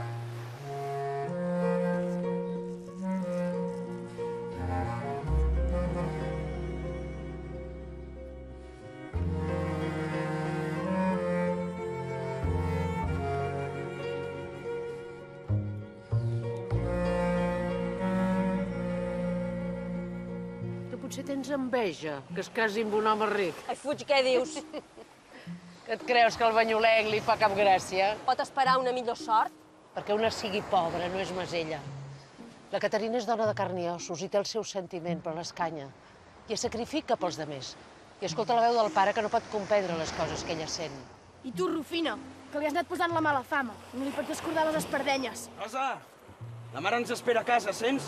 Potser tens enveja, que es casi amb un home ric. Ai, fuig, què dius? Que et creus que el banyolenc li fa cap gràcia? Pot esperar una millor sort? Perquè una sigui pobra, no és masella. La Caterina és dona de carn i ossos i té el seu sentiment per l'escanya. I es sacrifica pels demés. I escolta la veu del pare que no pot comprendre les coses que ella sent. I tu, Rufina, que li has anat posant la mala fama. No li pots descordar les espardenyes. Rosa, la mare ens espera a casa, sents?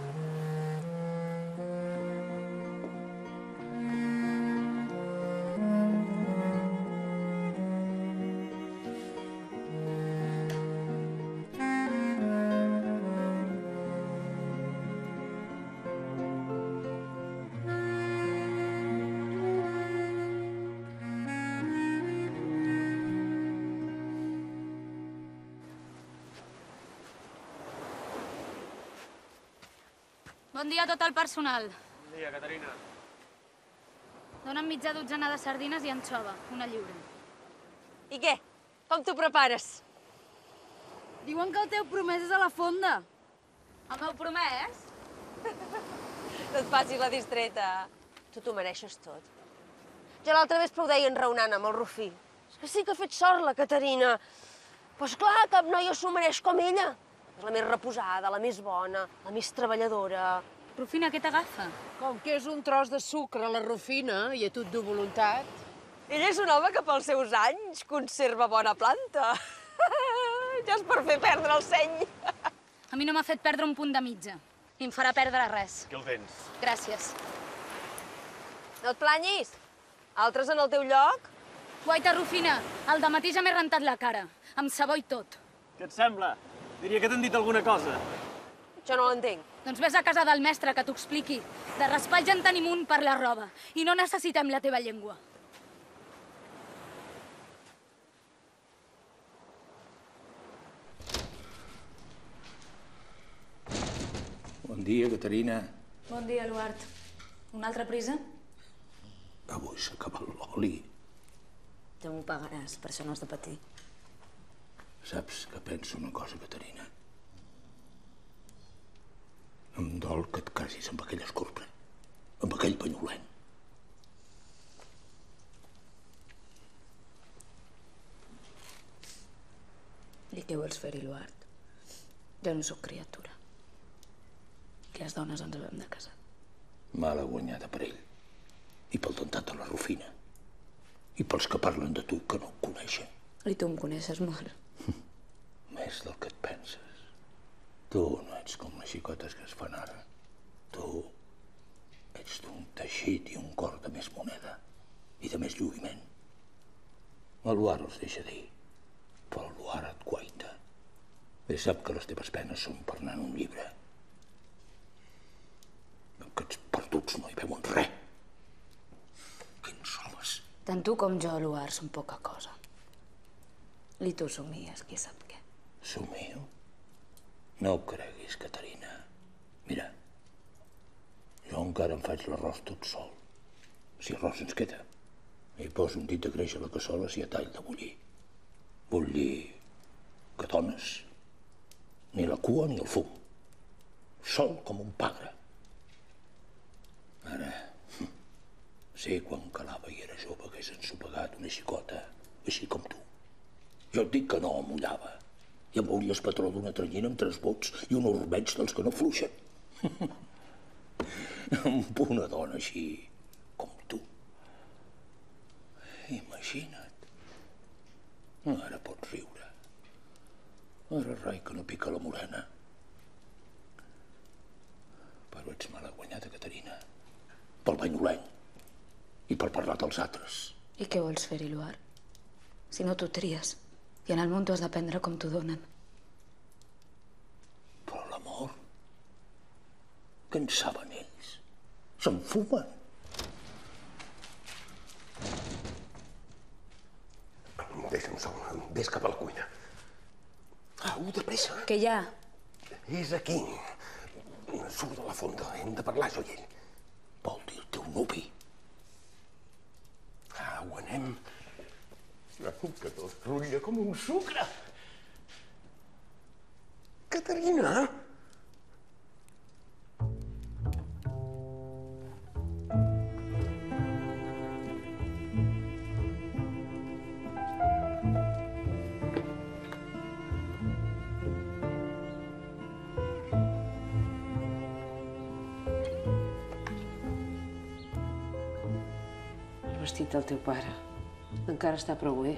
Bon dia a tot el personal. Bon dia, Caterina. Dóna'm mitja dotzena de sardines i anxova, una lliure. I què? Com t'ho prepares? Diuen que el teu promès és a la fonda. El meu promès? No et facis la distreta. Tu t'ho mereixes tot. Jo l'altra vespre ho deia enraonant amb el Rufí. És que sí que ha fet sort, la Caterina. Però esclar, cap noia s'ho mereix com ella. És la més reposada, la més bona, la més treballadora. Rufina, què t'agafa? Com que és un tros de sucre, la Rufina, i a tu et du voluntat. Ell és un home que pels seus anys conserva bona planta. Ja és per fer perdre el seny. A mi no m'ha fet perdre un punt de mitja. I em farà perdre res. Aquí el tens. Gràcies. No et planyis. Altres en el teu lloc? Guaita, Rufina, al dematí ja m'he rentat la cara, amb sabó i tot. Què et sembla? Diria que t'han dit alguna cosa. Jo no l'entenc. Doncs vés a casa del mestre que t'ho expliqui. De raspall ja en tenim un per la roba. I no necessitem la teva llengua. Bon dia, Caterina. Bon dia, Eduard. Una altra prisa? Avui s'ha acabat l'oli. Ja m'ho pagaràs, per això no has de patir. Saps que penso una cosa, Caterina? Em dol que et casis amb aquella escorpra, amb aquell banyolenc. I què vols fer-hi, Eduard? Jo no sóc criatura. Les dones ens hem de casar. Mala guanyada per ell. I pel dentat de la Rufina. I pels que parlen de tu que no et coneixen. I tu em coneixes molt. Més del que et penses. Tu no ets com les xicotes que es fan ara. Tu ets d'un teixit i un cor de més moneda i de més lluïment. El Luar els deixa dir, però el Luar et guaita. Ell sap que les teves penes són per anar en un llibre. Aquests perduts no hi veuen res. Quins homes. Tant tu com jo, Luar, som poca cosa. I tu somies, qui sap què. Somio? No ho creguis, Caterina. Mira, jo encara em faig l'arròs tot sol. Si arròs ens queda. Hi poso un dit de greix a la cassola si a tall de bullir. Bullir que dones. Ni la cua ni el fum. Sol com un pagre. Ara, sé quan calava i era jove hagués ensopegat una xicota, així com tu. Jo et dic que no em mullava. I em veuries patró d'una tranyina amb 3 bots i un ormeig dels que no fluixen. Amb una dona així com tu. Imagina't. Ara pots riure. Ara rai que no pica la morena. Però ets mala guanyada, Caterina. Pel banyolenc i per parlar dels altres. I què vols fer-hi, Luar? Si no t'ho tries. I en el món t'ho has d'aprendre com t'ho donen. Però l'amor... Què en saben ells? Se'n fumen. Deixa'm sol, vés cap a la cuina. Au, de pressa. Què hi ha? És aquí. Surt de la fonda, hem de parlar, jo i ell. Vol dir el teu nuvi. Au, anem. Que tot rutlla com un sucre. Caterina! El vestit del teu pare encara està prou bé.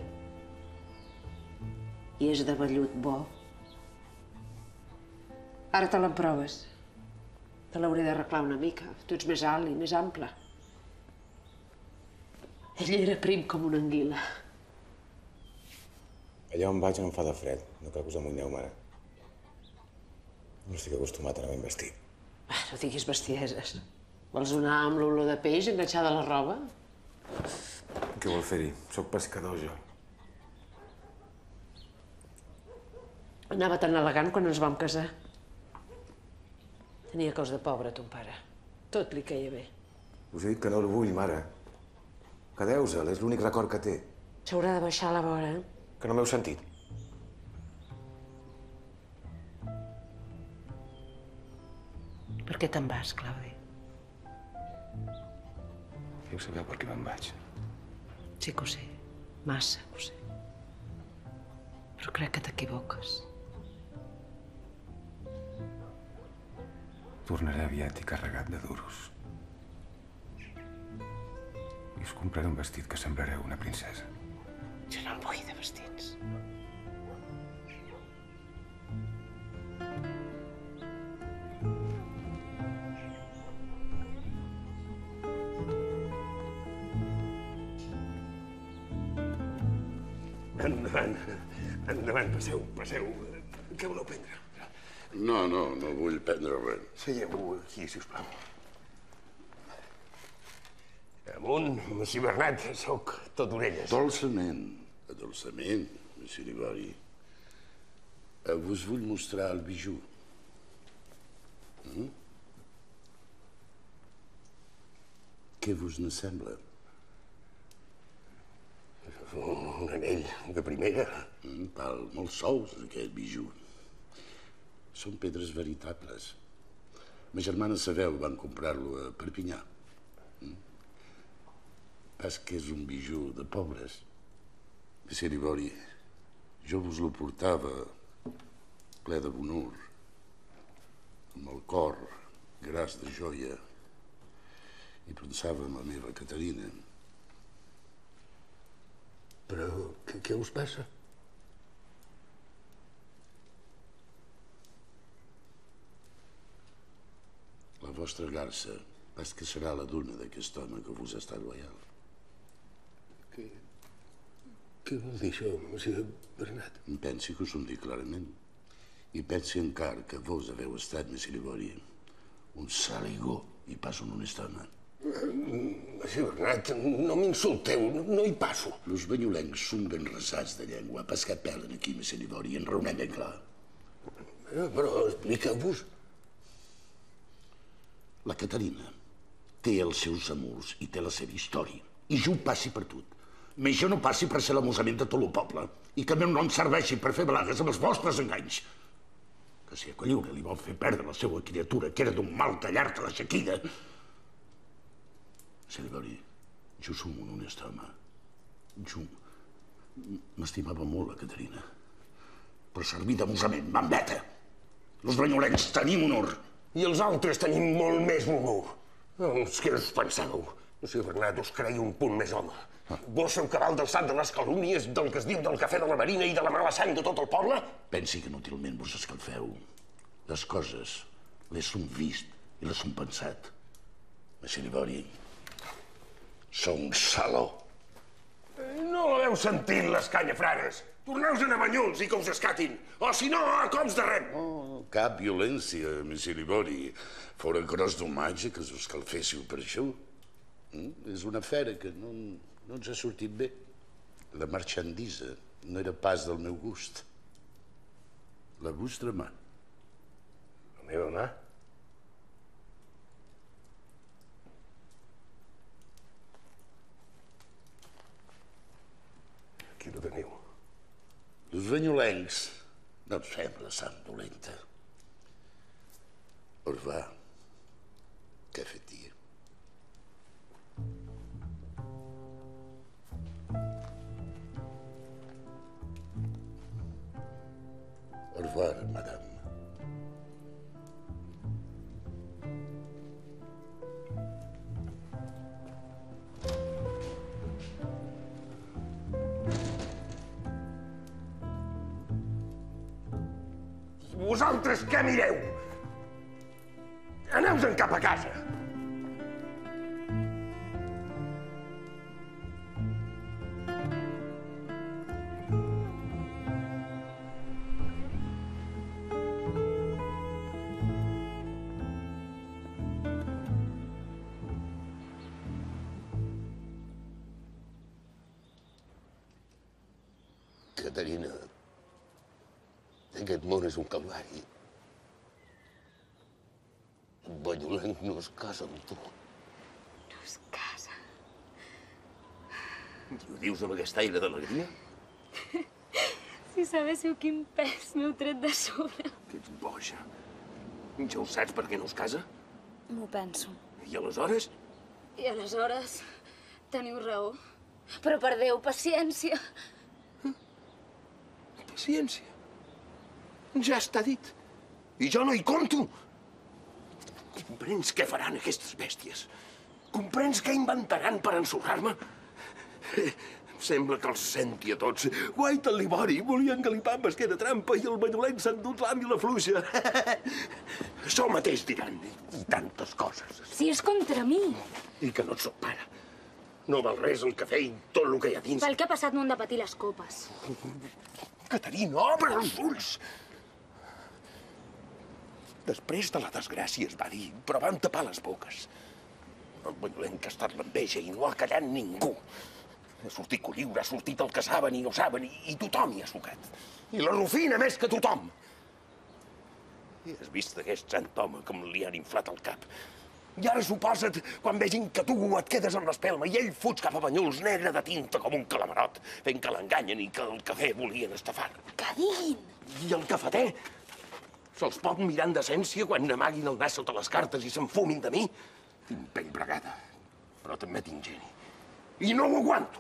I és de vellut bo. Ara te l'emproves. Te l'hauré d'arreglar una mica. Tu ets més alt i més ample. Ell era prim com una anguila. Allà on vaig em fa de fred. No cal que us amunyeu, mare. No estic acostumat a anar ben vestit. No diguis bestieses. Vols anar amb l'olor de peix enganxada a la roba? Què vol fer-hi? Soc pescador, jo. Anava tan elegant quan ens vam casar. Tenia cos de pobre, ton pare. Tot li queia bé. Us he dit que no el vull, mare. Quedeu-se'l, és l'únic record que té. S'haurà de baixar a la vora, eh? Que no m'heu sentit. Per què te'n vas, Claudi? Ja ho sabeu per què me'n vaig. Sí que ho sé. Massa ho sé. Però crec que t'equivoques. Tornaré aviat i carregat de duros. I us compraré un vestit que semblareu una princesa. Jo no en vull de vestits. Endavant, endavant, passeu, passeu. Què voleu prendre? No vull prendre res. Seieu aquí, sisplau. Amunt, Messi Bernat, sóc tot orelles. Dolçament, Messi Libori. Vos vull mostrar el bijú. Què vos ne sembla? Un anell de primera. Val molts sous, aquest bijú. Són pedres veritables. Ma germana Sabeu van comprar-lo a Perpinyà. Pas que és un bijú de pobres. Messi Libori, jo vos lo portava ple de bonor, amb el cor gras de joia, i pensava en la meva Caterina. Però què us passa? La vostra garça pas que serà la dona d'aquest home que vos ha estat loial. Què vol dir això, Messi Bernat? Pensi que us ho dic clarament. I pensi encara que vos haveu estat, Messi Libori, un saligó i pas un honest home. Messi Bernat, no m'insulteu, no hi passo. Los banyolencs són ben resats de llengua, pas que pelen aquí, Messi Libori, i enraonem ben clar. Però expliqueu-vos. La Caterina té els seus amors i té la seva història. I jo ho passi per tot. Més jo no passi per ser l'amusament de tot el poble. I que el meu nom serveixi per fer balades amb els vostres enganys. Que si a Collura li vol fer perdre la seva criatura, que era d'un mal tallar-te la xequida. Messi Libori, jo som un honest home. Jo m'estimava molt la Caterina. Per servir d'amusament, m'embeta. Els banyolencs tenim honor. I els altres tenim molt més honor. Doncs què us pensàveu? Messi Bernat, us creia un punt més home. Vos sou cabal d'alçat de les calúmnies del que es diu del cafè de la Marina i de la mala sang de tot el poble? Pensi que inútilment vos escalfeu. Les coses les som vist i les som pensat. Messi Libori, sou un saló. No l'heu sentit, les canyafrares? Torneu-se'n a Banyuls i que us escatin. O, si no, a cops de rem. Oh, cap violència, monsieur Libori. Fora gros d'homatge que us escalféssiu per això. És una fera que no ens ha sortit bé. La marxandisa no era pas del meu gust. La vostra mà. La meva mà? Aquí no teniu. Els banyolencs no ens fem la sang dolenta. Orva, cafetier. Au revoir, madame. Vosaltres què mireu? Aneu-se'n cap a casa. Caterina, aquest món és un calvari. Un banyolenc no es casa amb tu. No es casa. I ho dius amb aquest aire d'alegria? Si sabéssiu quin pes m'heu tret de sobre. Que ets boja. Ja ho saps per què no es casa? M'ho penso. I aleshores? I aleshores teniu raó. Però per Déu, paciència. Paciència. Ja està dit. I jo no hi compto. Comprens què faran aquestes bèsties? Comprens què inventaran per ensorrar-me? Em sembla que els senti a tots. Guaita el Libori, volien galipar amb esquena trampa i el banyolenc s'ha endut l'ànima fluixa. Això mateix diran, i tantes coses. Si és contra mi. I que no et soc pare. No val res el cafè i tot el que hi ha dins. Pel que ha passat no han de patir les copes. Caterina, obre els ulls! Després de la desgràcia es va dir, però van tapar les boques. El banyolenc ha estat l'enveja i no ha callat ningú. Ha sortit Colliure, ha sortit el que saben i no saben, i tothom hi ha sucat. I la Rufina més que tothom. I has vist aquest sant home com li han inflat el cap. I ara suposa't, quan vegin que tu et quedes amb l'espelma i ell fuig cap a Banyuls, negre de tinta com un calamarot, fent que l'enganyen i que el cafè volien estafar. Què diguin? I el cafeter? Se'ls pot mirar en decència quan n'amaguin el nas sota les cartes i s'enfumin de mi? Tinc pell bregada, però també tinc geni. I no ho aguanto.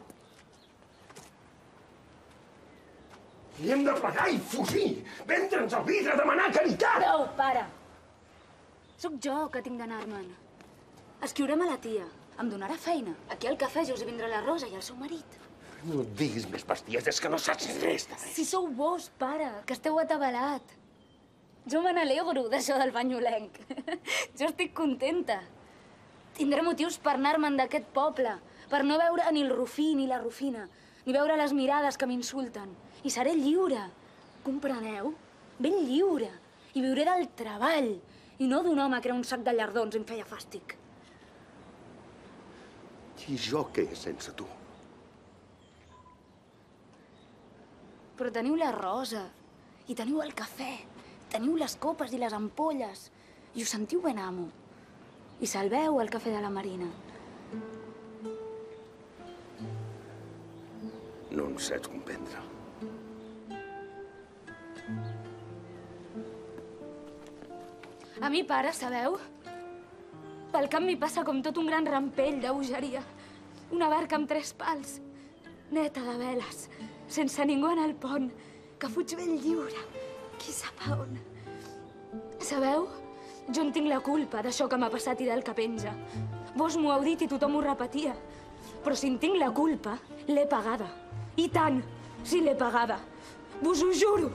I hem de plegar i fugir, vendre'ns el vidre, demanar caritat. Prou, pare. Sóc jo que tinc d'anar-me'n. Escriurem a la tia. Em donarà feina. Aquí al cafè ja us hi vindrà la Rosa i el seu marit. No et diguis més besties, és que no saps res de res. Si sou vos, pare, que esteu atabalat. Jo me n'alegro d'això del banyolenc. Jo estic contenta. Tindré motius per anar-me'n d'aquest poble, per no veure ni el Rufí ni la Rufina, ni veure les mirades que m'insulten. I seré lliure. Compreneu? Ben lliure. I viuré del treball. I no d'un home que era un sac de llardons i em feia fàstic. I jo què sense tu? Però teniu la Rosa, i teniu el cafè, teniu les copes i les ampolles, i us sentiu ben amo. I salveu el cafè de la Marina. No em saps comprendre. A mi, pare, sabeu? Pel camp m'hi passa com tot un gran rampell de bogeria. Una barca amb 3 pals, neta de veles, sense ningú en el pont, que fuig ben lliure, qui sap a on. Sabeu? Jo en tinc la culpa d'això que m'ha passat i del que penja. Vos m'ho heu dit i tothom ho repetia. Però si en tinc la culpa, l'he pagada. I tant, si l'he pagada. Vos ho juro.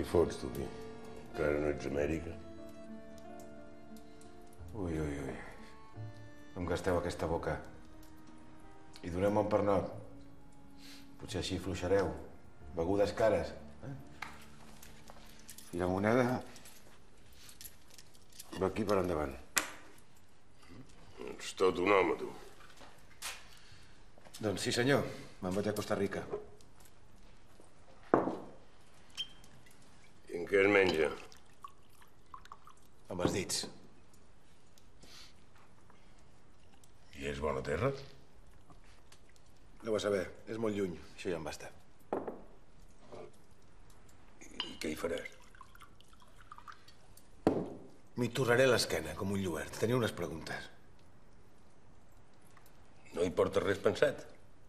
fots, tu, mi? Encara no ets a Amèrica? Ui. No em gasteu aquesta boca. I doneu-me un pernot. Potser així fluixareu. Begudes cares. I la moneda va aquí per endavant. Ets tot un home, tu. Doncs sí, senyor. Me'n vaig a Costa Rica. I en què es menja? Amb els dits. I és bona terra? No ho a saber. És molt lluny. Això ja em basta. I què hi faràs? M'hi torraré l'esquena, com un lluert. Tenia unes preguntes. No hi portes res pensat?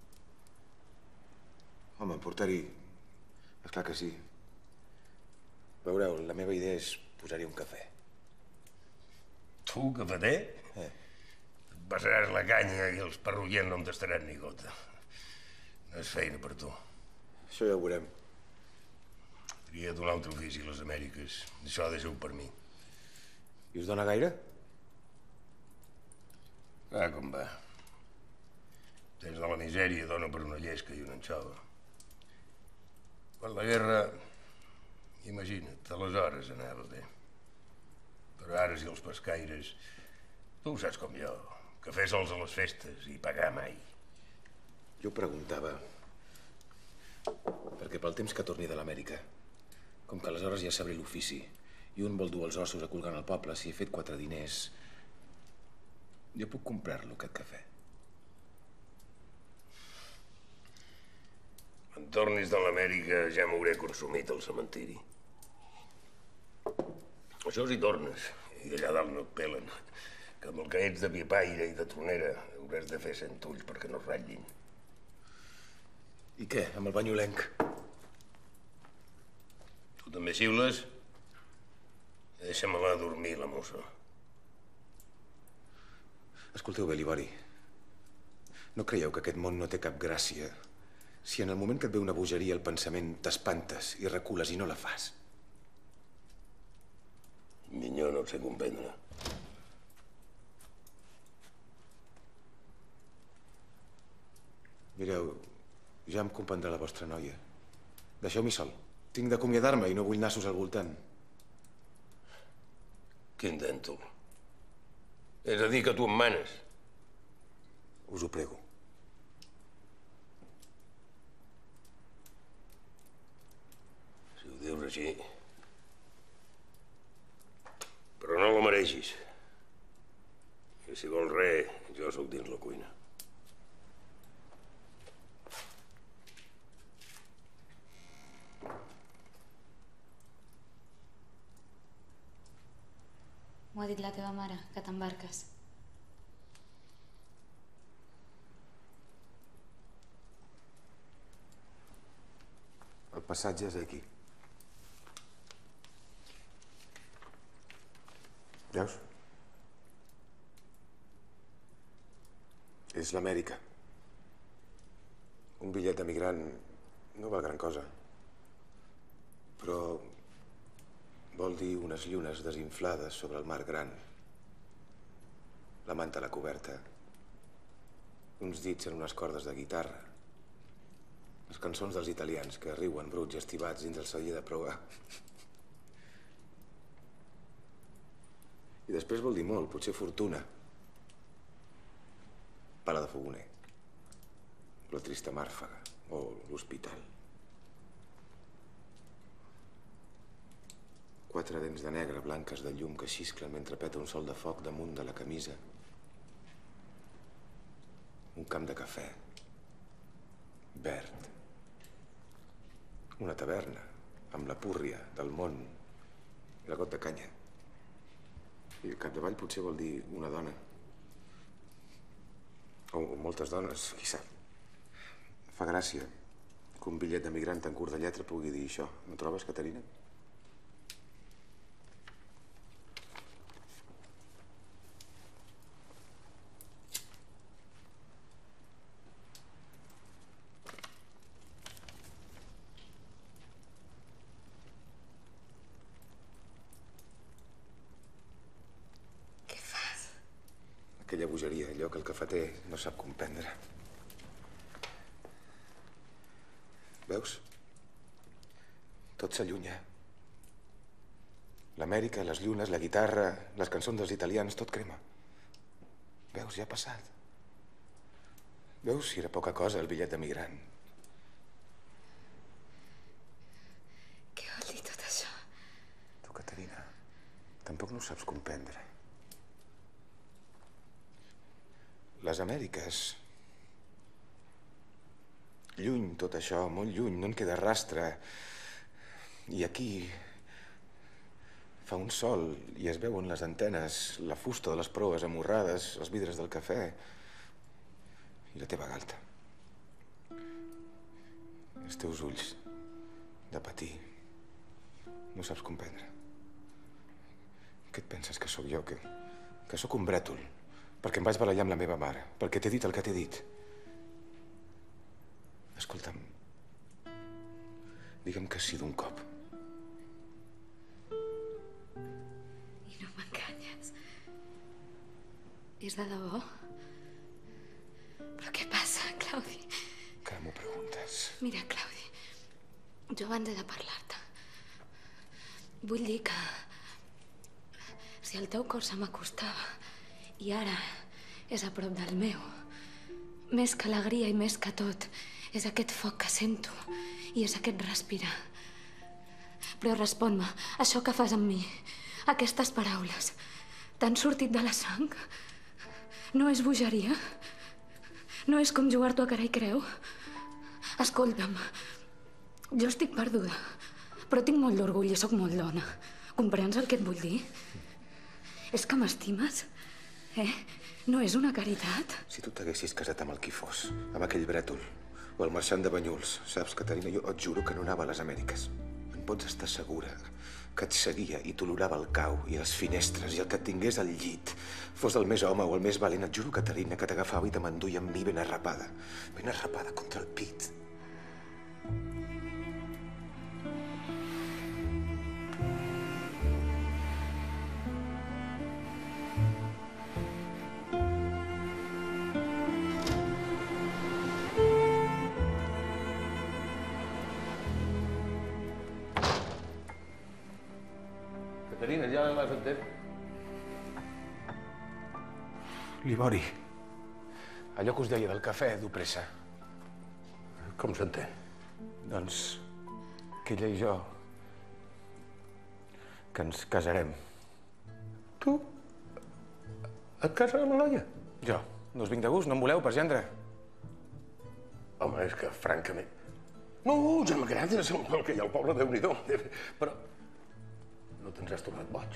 Home, portar-hi... Esclar que sí. Veureu, la meva idea és posar-hi un cafè. Tu, cafeter? Et passaràs la canya i els perrullents no em tastaran ni gota. No és feina per tu. Això ja ho veurem. Tria't un altre ofici a les Amèriques. Això deixa-ho per mi. I us dona gaire? Va com va. Tens de la misèria dona per una llesca i una anxova. Quan la guerra... Imagina't, aleshores anava bé. Però ara si els pescaires... Tu ho saps com jo. Cafè sols a les festes i pagar mai. Jo preguntava... Perquè pel temps que torni de l'Amèrica, com que aleshores ja sabré l'ofici, i un vol dur els ossos a colgar al poble, si he fet 4 diners... Jo puc comprar-lo, aquest cafè. Quan tornis de l'Amèrica ja m'hauré consumit al cementiri. Això si tornes, i allà dalt no et pelen. Que amb el que ets de pipaire i de tronera hauràs de fer 100 ulls perquè no es ratllin. I què, amb el banyolenc? Tu també xiules? Deixa-me-la dormir, la mossa. Escolteu bé, Libori. No creieu que aquest món no té cap gràcia si en el moment que et ve una bogeria al pensament t'espantes i recules i no la fas? Minyó, no et sé comprendre. Mireu, ja em comprendrà la vostra noia. Deixeu-m'hi sol. Tinc d'acomiadar-me i no vull nassos al voltant. Quin dèntol. És a dir, que tu em manes. Us ho prego. Si ho dius així... Però no la mereixis. I si vols res, jo sóc dins la cuina. M'ho ha dit la teva mare, que t'embarques. El passatge és aquí. Veus? És l'Amèrica. Un bitllet d'emigrant no val gran cosa. Però vol dir unes llunes desinflades sobre el mar gran. La manta a la coberta. Uns dits en unes cordes de guitarra. Les cançons dels italians que riuen bruts estivats dins el celler de proa. I després vol dir molt, potser fortuna. Pala de fogoner. La trista màrfaga. O l'hospital. 4 dents de negre blanques de llum que xisclen mentre peta un sol de foc damunt de la camisa. Un camp de cafè. Verd. Una taverna, amb la púrria del món i la got de canya. I al capdavall potser vol dir una dona. O moltes dones, qui sap. Fa gràcia que un bitllet d'emigrant tan curt de lletra pugui dir això. No trobes, Caterina? Aquella bogeria, allò que el cafeter no sap comprendre. Veus? Tot s'allunya. L'Amèrica, les llunes, la guitarra, les cançons dels italians, tot crema. Veus, ja ha passat. Veus si era poca cosa el bitllet d'emigrant. Què vol dir tot això? Tu, Caterina, tampoc no ho saps comprendre. Les Amèriques... Lluny tot això, molt lluny, no en queda rastre. I aquí fa un sol i es veuen les antenes, la fusta de les proes amorrades, els vidres del cafè i la teva galta. Els teus ulls de patir. No saps comprendre. Què et penses que sóc jo? Que sóc un brètol? Perquè em vaig barallar amb la meva mare? Perquè t'he dit el que t'he dit? Escolta'm, digue'm que sí d'un cop. I no m'enganyes. És de debò? Però què passa, Claudi? Que m'ho preguntes? Mira, Claudi, jo abans he de parlar-te. Vull dir que si el teu cor se m'acostava i ara és a prop del meu, més que alegria i més que tot, és aquest foc que sento i és aquest respirar. Però respon-me, això que fas amb mi, aquestes paraules, t'han sortit de la sang? No és bogeria? No és com jugar-t'ho a cara i creu? Escolta'm, jo estic perduda, però tinc molt d'orgull i sóc molt dona. Comprens el que et vull dir? És que m'estimes? No és una caritat? Si tu t'haguessis casat amb el qui fos, amb aquell brètol, o el marxant de Banyuls, saps, Caterina, jo et juro que no anava a les Amèriques. En pots estar segura que et seguia i tolerava el cau i les finestres i el que et tingués al llit, fos el més home o el més valent, et juro, Caterina, que t'agafava i te m'enduia amb mi ben arrapada contra el pit. Caterina, ja l'has entès? Libori, allò que us deia del cafè, du pressa. Com s'entén? Doncs que ella i jo... que ens casarem. Tu? Et cases amb la noia? Jo. No us vinc de gust, no em voleu per gendre? Home, és que, francament... No, ja m'agrada el que hi ha al poble, Déu-n'hi-do. Però no te'ns has tornat boig.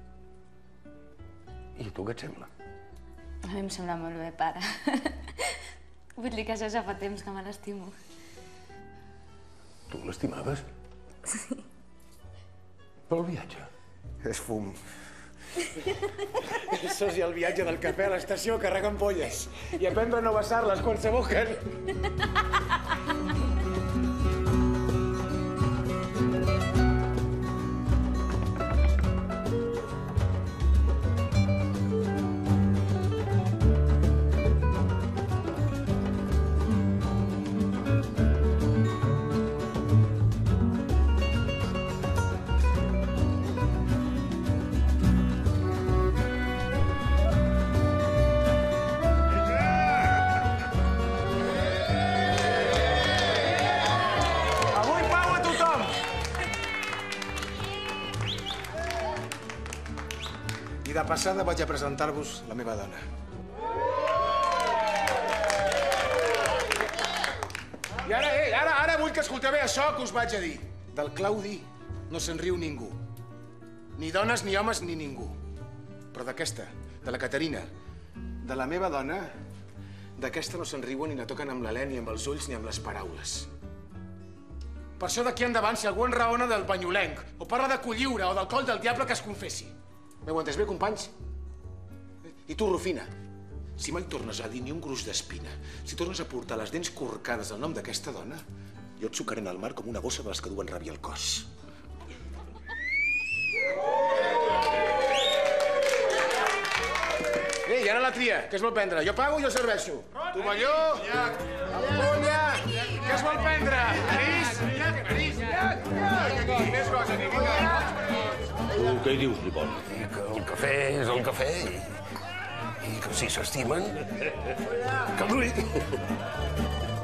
I tu què et sembla? A mi em sembla molt bé, pare. Vull dir que això ja fa temps que me l'estimo. Tu l'estimaves? Sí. Però el viatge? És fum. Això és el viatge del cafè a l'estació carregant polles i aprendre a no vessar-les quan s'aboquen. I de passada vaig a presentar-vos la meva dona. I ara vull que escolteu bé això que us vaig a dir. Del Claudi no se'n riu ningú. Ni dones, ni homes, ni ningú. Però d'aquesta, de la Caterina, de la meva dona, d'aquesta no se'n riuen ni la toquen amb l'alè, ni amb els ulls, ni amb les paraules. Per això d'aquí endavant, si algú enraona del banyolenc, o parla de Colliure o del coll del diable, que es confessi. M'heu entès bé, companys? I tu, Rufina, si mai tornes a dir ni un gruix d'espina, si tornes a portar les dents corcades al nom d'aquesta dona, jo et sucaré en el mar com una bossa de les que duen ràbia al cos. i ara la tria. Què es vol prendre? Jo pago i jo serveixo. Tovalló! Conyac! Què es vol prendre? Anís? Anís? Més cosa, ni vinga. Què hi dius, Ribon? Que el cafè és el cafè i que si s'estimen, que duri.